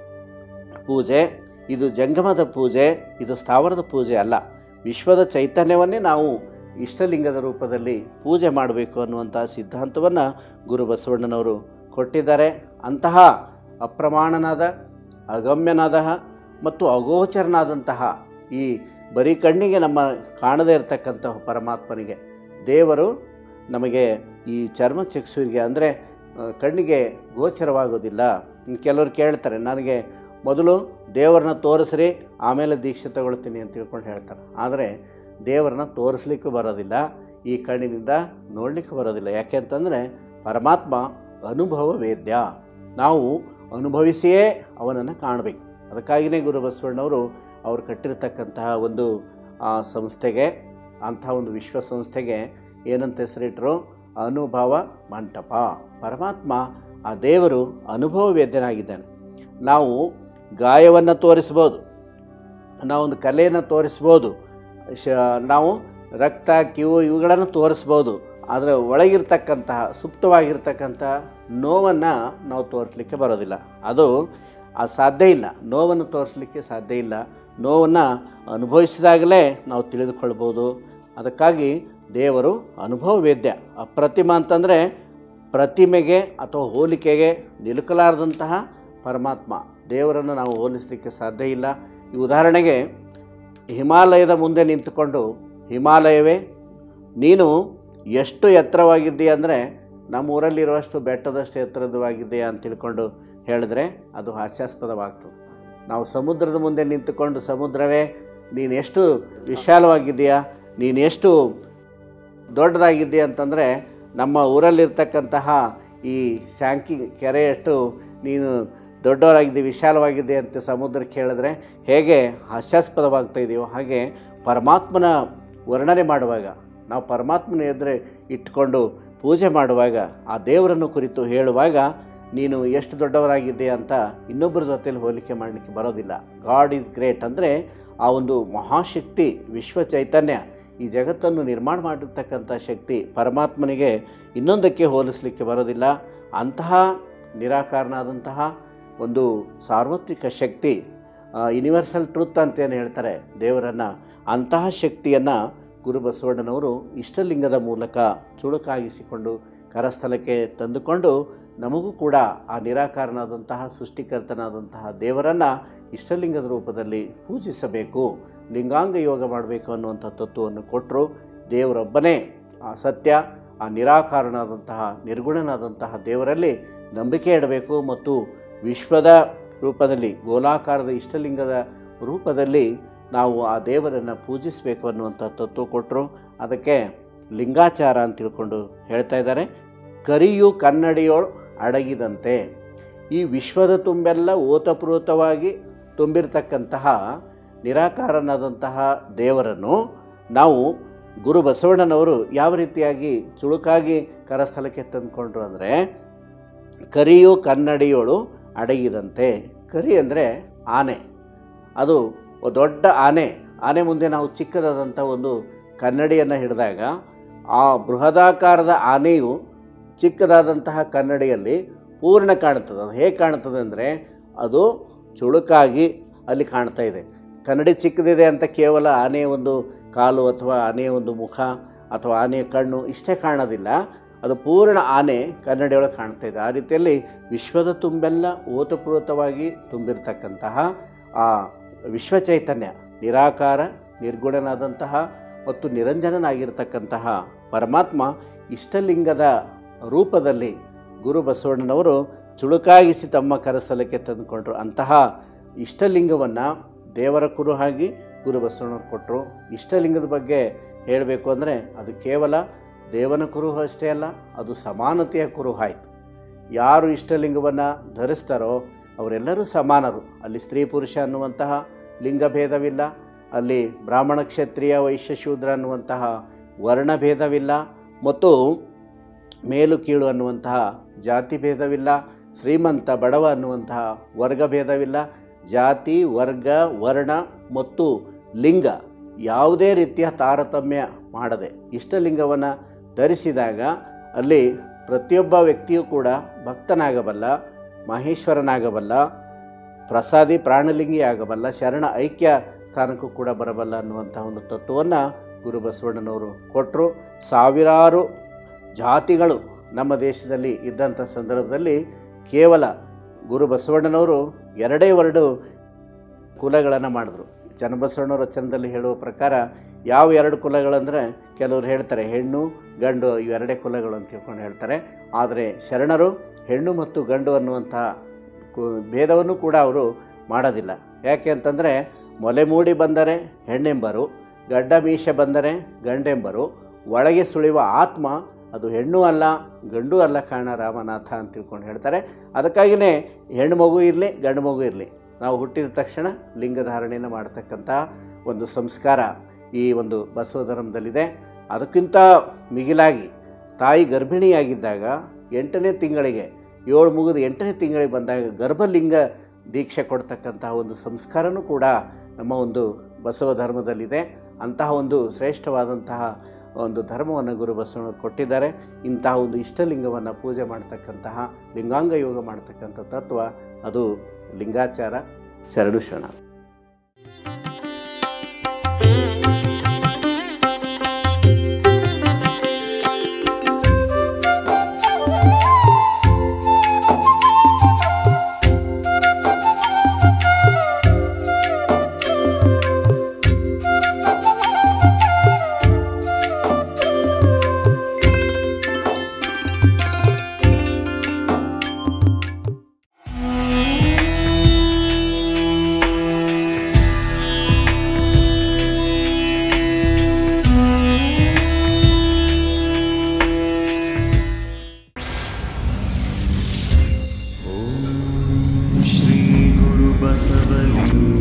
ಪೂಜೆ, ಇದು ಜಂಗಮದ ಪೂಜೆ, ಇದು ಸ್ಥಾವರದ ಪೂಜೆ ಅಲ್ಲ. ವಿಶ್ವದ ಚೈತನ್ಯವನ್ನೇ ನಾವು ಇಷ್ಟಲಿಂಗದ ರೂಪದಲ್ಲಿ ಪೂಜೆ ಮಾಡಬೇಕು ಅನ್ನುವಂಥ ಸಿದ್ಧಾಂತವನ್ನು ಗುರು ಬಸವಣ್ಣನವರು ಕೊಟ್ಟಿದ್ದಾರೆ. ಅಂತಹ ಅಪ್ರಮಾಣನಾದ, ಅಗಮ್ಯನಾದ ಮತ್ತು ಅಗೋಚರನಾದಂತಹ ಈ ಬರೀ ಕಣ್ಣಿಗೆ ನಮ್ಮ ಕಾಣದೇ ಇರತಕ್ಕಂತಹ ಪರಮಾತ್ಮನಿಗೆ ದೇವರು ನಮಗೆ ಈ ಚರ್ಮಚಕ್ಷುವಿಗೆ ಅಂದರೆ ಕಣ್ಣಿಗೆ ಗೋಚರವಾಗೋದಿಲ್ಲ. ಕೆಲವರು ಕೇಳ್ತಾರೆ, ನನಗೆ ಮೊದಲು ದೇವರನ್ನ ತೋರಿಸ್ರಿ ಆಮೇಲೆ ದೀಕ್ಷೆ ತಗೊಳ್ತೀನಿ ಅಂತ ತಿಳ್ಕೊಂಡು ಹೇಳ್ತಾರೆ. ಆದರೆ ದೇವರನ್ನ ತೋರಿಸ್ಲಿಕ್ಕೂ ಬರೋದಿಲ್ಲ, ಈ ಕಣ್ಣಿನಿಂದ ನೋಡಲಿಕ್ಕೂ ಬರೋದಿಲ್ಲ. ಯಾಕೆ ಅಂತಂದರೆ ಪರಮಾತ್ಮ ಅನುಭವ ವೇದ್ಯ, ನಾವು ಅನುಭವಿಸಿಯೇ ಅವನನ್ನು ಕಾಣಬೇಕು. ಅದಕ್ಕಾಗಿಯೇ ಗುರು ಬಸವಣ್ಣವರು ಅವರು ಕಟ್ಟಿರ್ತಕ್ಕಂತಹ ಒಂದು ಸಂಸ್ಥೆಗೆ, ಅಂಥ ಒಂದು ವಿಶ್ವಸಂಸ್ಥೆಗೆ ಏನಂತ ಹೆಸರಿಟ್ಟರು? ಅನುಭವ ಮಂಟಪ. ಪರಮಾತ್ಮ ಆ ದೇವರು ಅನುಭವ ವೇದ್ಯನಾಗಿದ್ದಾನೆ. ನಾವು ಗಾಯವನ್ನು ತೋರಿಸ್ಬೋದು, ನಾವೊಂದು ಕಲೆಯನ್ನು ತೋರಿಸ್ಬೋದು, ನಾವು ರಕ್ತ, ಕಿವು ಇವುಗಳನ್ನು ತೋರಿಸ್ಬೋದು. ಅದರ ಒಳಗಿರ್ತಕ್ಕಂತಹ ಸುಪ್ತವಾಗಿರ್ತಕ್ಕಂಥ ನೋವನ್ನು ನಾವು ತೋರಿಸಲಿಕ್ಕೆ ಬರೋದಿಲ್ಲ. ಅದು ಸಾಧ್ಯ ಇಲ್ಲ. ನೋವನ್ನು ತೋರಿಸಲಿಕ್ಕೆ ಸಾಧ್ಯ ಇಲ್ಲ. ನೋವನ್ನು ಅನುಭವಿಸಿದಾಗಲೇ ನಾವು ತಿಳಿದುಕೊಳ್ಬೋದು. ಅದಕ್ಕಾಗಿ ದೇವರು ಅನುಭವ ವೇದ್ಯ. ಅಪ್ರತಿಮ ಅಂತಂದರೆ ಪ್ರತಿಮೆಗೆ ಅಥವಾ ಹೋಲಿಕೆಗೆ ನಿಲುಕಲಾರದಂತಹ ಪರಮಾತ್ಮ. ದೇವರನ್ನು ನಾವು ಹೋಲಿಸಲಿಕ್ಕೆ ಸಾಧ್ಯ ಇಲ್ಲ. ಈ ಉದಾಹರಣೆಗೆ ಹಿಮಾಲಯದ ಮುಂದೆ ನಿಂತುಕೊಂಡು, ಹಿಮಾಲಯವೇ ನೀನು ಎಷ್ಟು ಎತ್ತರವಾಗಿದ್ದೀಯ ಅಂದರೆ ನಮ್ಮ ಊರಲ್ಲಿರುವಷ್ಟು ಬೆಟ್ಟದಷ್ಟು ಎತ್ತರವಾಗಿದೆಯಾ ಅಂತ ತಿಳ್ಕೊಂಡು ಹೇಳಿದ್ರೆ ಅದು ಹಾಸ್ಯಾಸ್ಪದವಾಗ್ತದೆ. ನಾವು ಸಮುದ್ರದ ಮುಂದೆ ನಿಂತುಕೊಂಡು, ಸಮುದ್ರವೇ ನೀನು ಎಷ್ಟು ವಿಶಾಲವಾಗಿದೆಯಾ, ನೀನು ಎಷ್ಟು ದೊಡ್ಡದಾಗಿದ್ದೀಯ ಅಂತಂದರೆ ನಮ್ಮ ಊರಲ್ಲಿರ್ತಕ್ಕಂತಹ ಈ ಶಾಂಕಿ ಕೆರೆಯಷ್ಟು ನೀನು ದೊಡ್ಡವರಾಗಿದ್ದೆ, ವಿಶಾಲವಾಗಿದೆ ಅಂತ ಸಮುದ್ರಕ್ಕೆ ಹೇಳಿದ್ರೆ ಹೇಗೆ ಹಾಸ್ಯಾಸ್ಪದವಾಗ್ತಾ ಇದೆಯೋ, ಹಾಗೆ ಪರಮಾತ್ಮನ ವರ್ಣನೆ ಮಾಡುವಾಗ, ನಾವು ಪರಮಾತ್ಮನ ಎದುರು ಇಟ್ಕೊಂಡು ಪೂಜೆ ಮಾಡುವಾಗ, ಆ ದೇವರನ್ನು ಕುರಿತು ಹೇಳುವಾಗ ನೀನು ಎಷ್ಟು ದೊಡ್ಡವರಾಗಿದ್ದೆ ಅಂತ ಇನ್ನೊಬ್ಬರ ಜೊತೆಯಲ್ಲಿ ಹೋಲಿಕೆ ಮಾಡಲಿಕ್ಕೆ ಬರೋದಿಲ್ಲ. ಗಾಡ್ ಈಸ್ ಗ್ರೇಟ್ ಅಂದರೆ ಆ ಒಂದು ಮಹಾಶಕ್ತಿ, ವಿಶ್ವ ಚೈತನ್ಯ, ಈ ಜಗತ್ತನ್ನು ನಿರ್ಮಾಣ ಮಾಡಿರ್ತಕ್ಕಂಥ ಶಕ್ತಿ ಪರಮಾತ್ಮನಿಗೆ ಇನ್ನೊಂದಕ್ಕೆ ಹೋಲಿಸಲಿಕ್ಕೆ ಬರೋದಿಲ್ಲ. ಅಂತಹ ನಿರಾಕಾರನಾದಂತಹ ಒಂದು ಸಾರ್ವತ್ರಿಕ ಶಕ್ತಿ, ಯೂನಿವರ್ಸಲ್ ಟ್ರುತ್ ಅಂತೇನು ಹೇಳ್ತಾರೆ ದೇವರನ್ನು, ಅಂತಹ ಶಕ್ತಿಯನ್ನು ಗುರು ಬಸವಣ್ಣನವರು ಇಷ್ಟಲಿಂಗದ ಮೂಲಕ ಚುಳುಕಾಗಿಸಿಕೊಂಡು ಕರಸ್ಥಲಕ್ಕೆ ತಂದುಕೊಂಡು ನಮಗೂ ಕೂಡ ಆ ನಿರಾಕಾರನಾದಂತಹ ಸೃಷ್ಟಿಕರ್ತನಾದಂತಹ ದೇವರನ್ನು ಇಷ್ಟಲಿಂಗದ ರೂಪದಲ್ಲಿ ಪೂಜಿಸಬೇಕು, ಲಿಂಗಾಂಗ ಯೋಗ ಮಾಡಬೇಕು ಅನ್ನುವಂಥ ತತ್ವವನ್ನು ಕೊಟ್ಟರು. ದೇವರೊಬ್ಬನೇ ಆ ಸತ್ಯ, ಆ ನಿರಾಕಾರನಾದಂತಹ ನಿರ್ಗುಣನಾದಂತಹ ದೇವರಲ್ಲಿ ನಂಬಿಕೆ ಇಡಬೇಕು ಮತ್ತು ವಿಶ್ವದ ರೂಪದಲ್ಲಿ, ಗೋಲಾಕಾರದ ಇಷ್ಟಲಿಂಗದ ರೂಪದಲ್ಲಿ ನಾವು ಆ ದೇವರನ್ನು ಪೂಜಿಸಬೇಕು ಅನ್ನುವಂಥ ತತ್ವ ಕೊಟ್ಟರು. ಅದಕ್ಕೆ ಲಿಂಗಾಚಾರ ಅಂತ ತಿಳ್ಕೊಂಡು ಹೇಳ್ತಾ ಇದ್ದಾರೆ. ಕರಿಯು ಕನ್ನಡಿಯೋಳು ಅಡಗಿದಂತೆ, ಈ ವಿಶ್ವದ ತುಂಬೆಲ್ಲ ಓತಪ್ರೋತವಾಗಿ ತುಂಬಿರ್ತಕ್ಕಂತಹ ನಿರಾಕಾರನಾದಂತಹ ದೇವರನ್ನು ನಾವು ಗುರು ಬಸವಣ್ಣನವರು ಯಾವ ರೀತಿಯಾಗಿ ಚುಳುಕಾಗಿ ಕರಸ್ಥಲಕ್ಕೆ ತಂದುಕೊಂಡ್ರು ಅಂದರೆ, ಕರಿಯು ಕನ್ನಡಿಯೋಳು ಅಡಗಿದಂತೆ. ಕರಿ ಅಂದರೆ ಆನೆ, ಅದು ದೊಡ್ಡ ಆನೆ ಮುಂದೆ ನಾವು ಚಿಕ್ಕದಾದಂಥ ಒಂದು ಕನ್ನಡಿಯನ್ನು ಹಿಡಿದಾಗ ಆ ಬೃಹದಾಕಾರದ ಆನೆಯು ಚಿಕ್ಕದಾದಂತಹ ಕನ್ನಡಿಯಲ್ಲಿ ಪೂರ್ಣ ಕಾಣುತ್ತದೆ. ಅದು ಹೇಗೆ ಕಾಣುತ್ತದೆ ಅಂದರೆ ಅದು ಚುಳುಕಾಗಿ ಅಲ್ಲಿ ಕಾಣ್ತಾ ಇದೆ. ಕನ್ನಡಿ ಚಿಕ್ಕದಿದೆ ಅಂತ ಕೇವಲ ಆನೆಯ ಒಂದು ಕಾಲು ಅಥವಾ ಆನೆಯ ಒಂದು ಮುಖ ಅಥವಾ ಆನೆಯ ಕಣ್ಣು ಇಷ್ಟೇ ಕಾಣೋದಿಲ್ಲ, ಅದು ಪೂರ್ಣ ಆನೆ ಕನ್ನಡಿಯೊಳಗೆ ಕಾಣ್ತಾ ಇದೆ. ಆ ರೀತಿಯಲ್ಲಿ ವಿಶ್ವದ ತುಂಬೆಲ್ಲ ಓತಪ್ರೋತವಾಗಿ ತುಂಬಿರ್ತಕ್ಕಂತಹ ಆ ವಿಶ್ವಚೈತನ್ಯ, ನಿರಾಕಾರ ನಿರ್ಗುಣನಾದಂತಹ ಮತ್ತು ನಿರಂಜನನಾಗಿರ್ತಕ್ಕಂತಹ ಪರಮಾತ್ಮ ಇಷ್ಟಲಿಂಗದ ರೂಪದಲ್ಲಿ ಗುರು ಬಸವಣ್ಣನವರು ಚುಳುಕಾಗಿಸಿ ತಮ್ಮ ಕರಸ್ಥಲಕ್ಕೆ ತಂದುಕೊಂಡ್ರು. ಅಂತಹ ಇಷ್ಟಲಿಂಗವನ್ನು ದೇವರ ಕುರುಹಾಗಿ ಗುರು ಬಸವಣ್ಣವರು ಕೊಟ್ಟರು. ಇಷ್ಟಲಿಂಗದ ಬಗ್ಗೆ ಹೇಳಬೇಕು ಅಂದರೆ ಅದು ಕೇವಲ ದೇವನ ಕುರುಹು ಅಷ್ಟೇ ಅಲ್ಲ, ಅದು ಸಮಾನತೆಯ ಕುರುಹಾಯಿತು. ಯಾರು ಇಷ್ಟಲಿಂಗವನ್ನು ಧರಿಸ್ತಾರೋ ಅವರೆಲ್ಲರೂ ಸಮಾನರು. ಅಲ್ಲಿ ಸ್ತ್ರೀ ಪುರುಷ ಅನ್ನುವಂತಹ ಲಿಂಗಭೇದವಿಲ್ಲ, ಅಲ್ಲಿ ಬ್ರಾಹ್ಮಣ ಕ್ಷತ್ರಿಯ ವೈಶ್ಯ ಶೂದ್ರ ಅನ್ನುವಂತಹ ವರ್ಣಭೇದವಿಲ್ಲ, ಮತ್ತು ಮೇಲು ಕೀಳು ಅನ್ನುವಂತಹ ಜಾತಿ ಭೇದವಿಲ್ಲ, ಶ್ರೀಮಂತ ಬಡವ ಅನ್ನುವಂತಹ ವರ್ಗಭೇದವಿಲ್ಲ. ಜಾತಿ, ವರ್ಗ, ವರ್ಣ ಮತ್ತು ಲಿಂಗ ಯಾವುದೇ ರೀತಿಯ ತಾರತಮ್ಯ ಮಾಡದೆ ಇಷ್ಟಲಿಂಗವನ್ನು ಧರಿಸಿದಾಗ ಅಲ್ಲಿ ಪ್ರತಿಯೊಬ್ಬ ವ್ಯಕ್ತಿಯೂ ಕೂಡ ಭಕ್ತನಾಗಬಲ್ಲ, ಮಹೇಶ್ವರನಾಗಬಲ್ಲ, ಪ್ರಸಾದಿ ಪ್ರಾಣಲಿಂಗಿ ಆಗಬಲ್ಲ, ಶರಣ ಐಕ್ಯ ಸ್ಥಾನಕ್ಕೂ ಕೂಡ ಬರಬಲ್ಲ ಅನ್ನುವಂಥ ಒಂದು ತತ್ವವನ್ನು ಗುರು ಬಸವಣ್ಣನವರು ಕೊಟ್ಟರು. ಸಾವಿರಾರು ಜಾತಿಗಳು ನಮ್ಮ ದೇಶದಲ್ಲಿ ಇದ್ದಂಥ ಸಂದರ್ಭದಲ್ಲಿ ಕೇವಲ ಗುರು ಬಸವಣ್ಣನವರು ಎರಡು ಕುಲಗಳನ್ನು ಮಾಡಿದ್ರು. ಚನ್ನಬಸವಣ್ಣವ್ರ ವಚನದಲ್ಲಿ ಹೇಳುವ ಪ್ರಕಾರ ಯಾವ ಎರಡು ಕುಲಗಳಂದರೆ, ಕೆಲವರು ಹೇಳ್ತಾರೆ ಹೆಣ್ಣು ಗಂಡು ಇವೆರಡೇ ಕುಲಗಳು ಅಂತ ತಿಳ್ಕೊಂಡು ಹೇಳ್ತಾರೆ. ಆದರೆ ಶರಣರು ಹೆಣ್ಣು ಮತ್ತು ಗಂಡು ಅನ್ನುವಂಥ ಭೇದವನ್ನು ಕೂಡ ಅವರು ಮಾಡೋದಿಲ್ಲ. ಯಾಕೆ ಅಂತಂದರೆ, ಮೊಲೆ ಮೂಡಿ ಬಂದರೆ ಹೆಣ್ಣೆಂಬರು, ಗಡ್ಡ ಮೀಸೆ ಬಂದರೆ ಗಂಡೆಂಬರು, ಒಳಗೆ ಸುಳಿಯುವ ಆತ್ಮ ಅದು ಹೆಣ್ಣು ಅಲ್ಲ ಗಂಡು ಅಲ್ಲ ಕಾರಣ ರಾಮನಾಥ ಅಂತ ತಿಳ್ಕೊಂಡು ಹೇಳ್ತಾರೆ. ಅದಕ್ಕಾಗಿಯೇ ಹೆಣ್ಣು ಮಗು ಇರಲಿ ಗಂಡು ಮಗು ಇರಲಿ, ನಾವು ಹುಟ್ಟಿದ ತಕ್ಷಣ ಲಿಂಗಧಾರಣೆಯನ್ನು ಮಾಡ್ತಕ್ಕಂಥ ಒಂದು ಸಂಸ್ಕಾರ ಈ ಒಂದು ಬಸವ ಧರ್ಮದಲ್ಲಿದೆ. ಅದಕ್ಕಿಂತ ಮಿಗಿಲಾಗಿ ತಾಯಿ ಗರ್ಭಿಣಿಯಾಗಿದ್ದಾಗ 8ನೇ ತಿಂಗಳಿಗೆ 7 ಮುಗಿದು 8ನೇ ತಿಂಗಳಿಗೆ ಬಂದಾಗ ಗರ್ಭಲಿಂಗ ದೀಕ್ಷೆ ಕೊಡ್ತಕ್ಕಂತಹ ಒಂದು ಸಂಸ್ಕಾರನೂ ಕೂಡ ನಮ್ಮ ಒಂದು ಬಸವ ಧರ್ಮದಲ್ಲಿದೆ. ಅಂತಹ ಒಂದು ಶ್ರೇಷ್ಠವಾದಂತಹ ಒಂದು ಧರ್ಮವನ್ನು ಗುರು ಬಸವಣ್ಣವರು ಕೊಟ್ಟಿದ್ದಾರೆ. ಇಂತಹ ಒಂದು ಇಷ್ಟಲಿಂಗವನ್ನು ಪೂಜೆ ಮಾಡ್ತಕ್ಕಂತಹ, ಲಿಂಗಾಂಗ ಯೋಗ ಮಾಡ್ತಕ್ಕಂಥ ತತ್ವ ಅದು ಲಿಂಗಾಚಾರ. ಶರಣು ಶರಣ. श्री गुरु बसवलिंगाय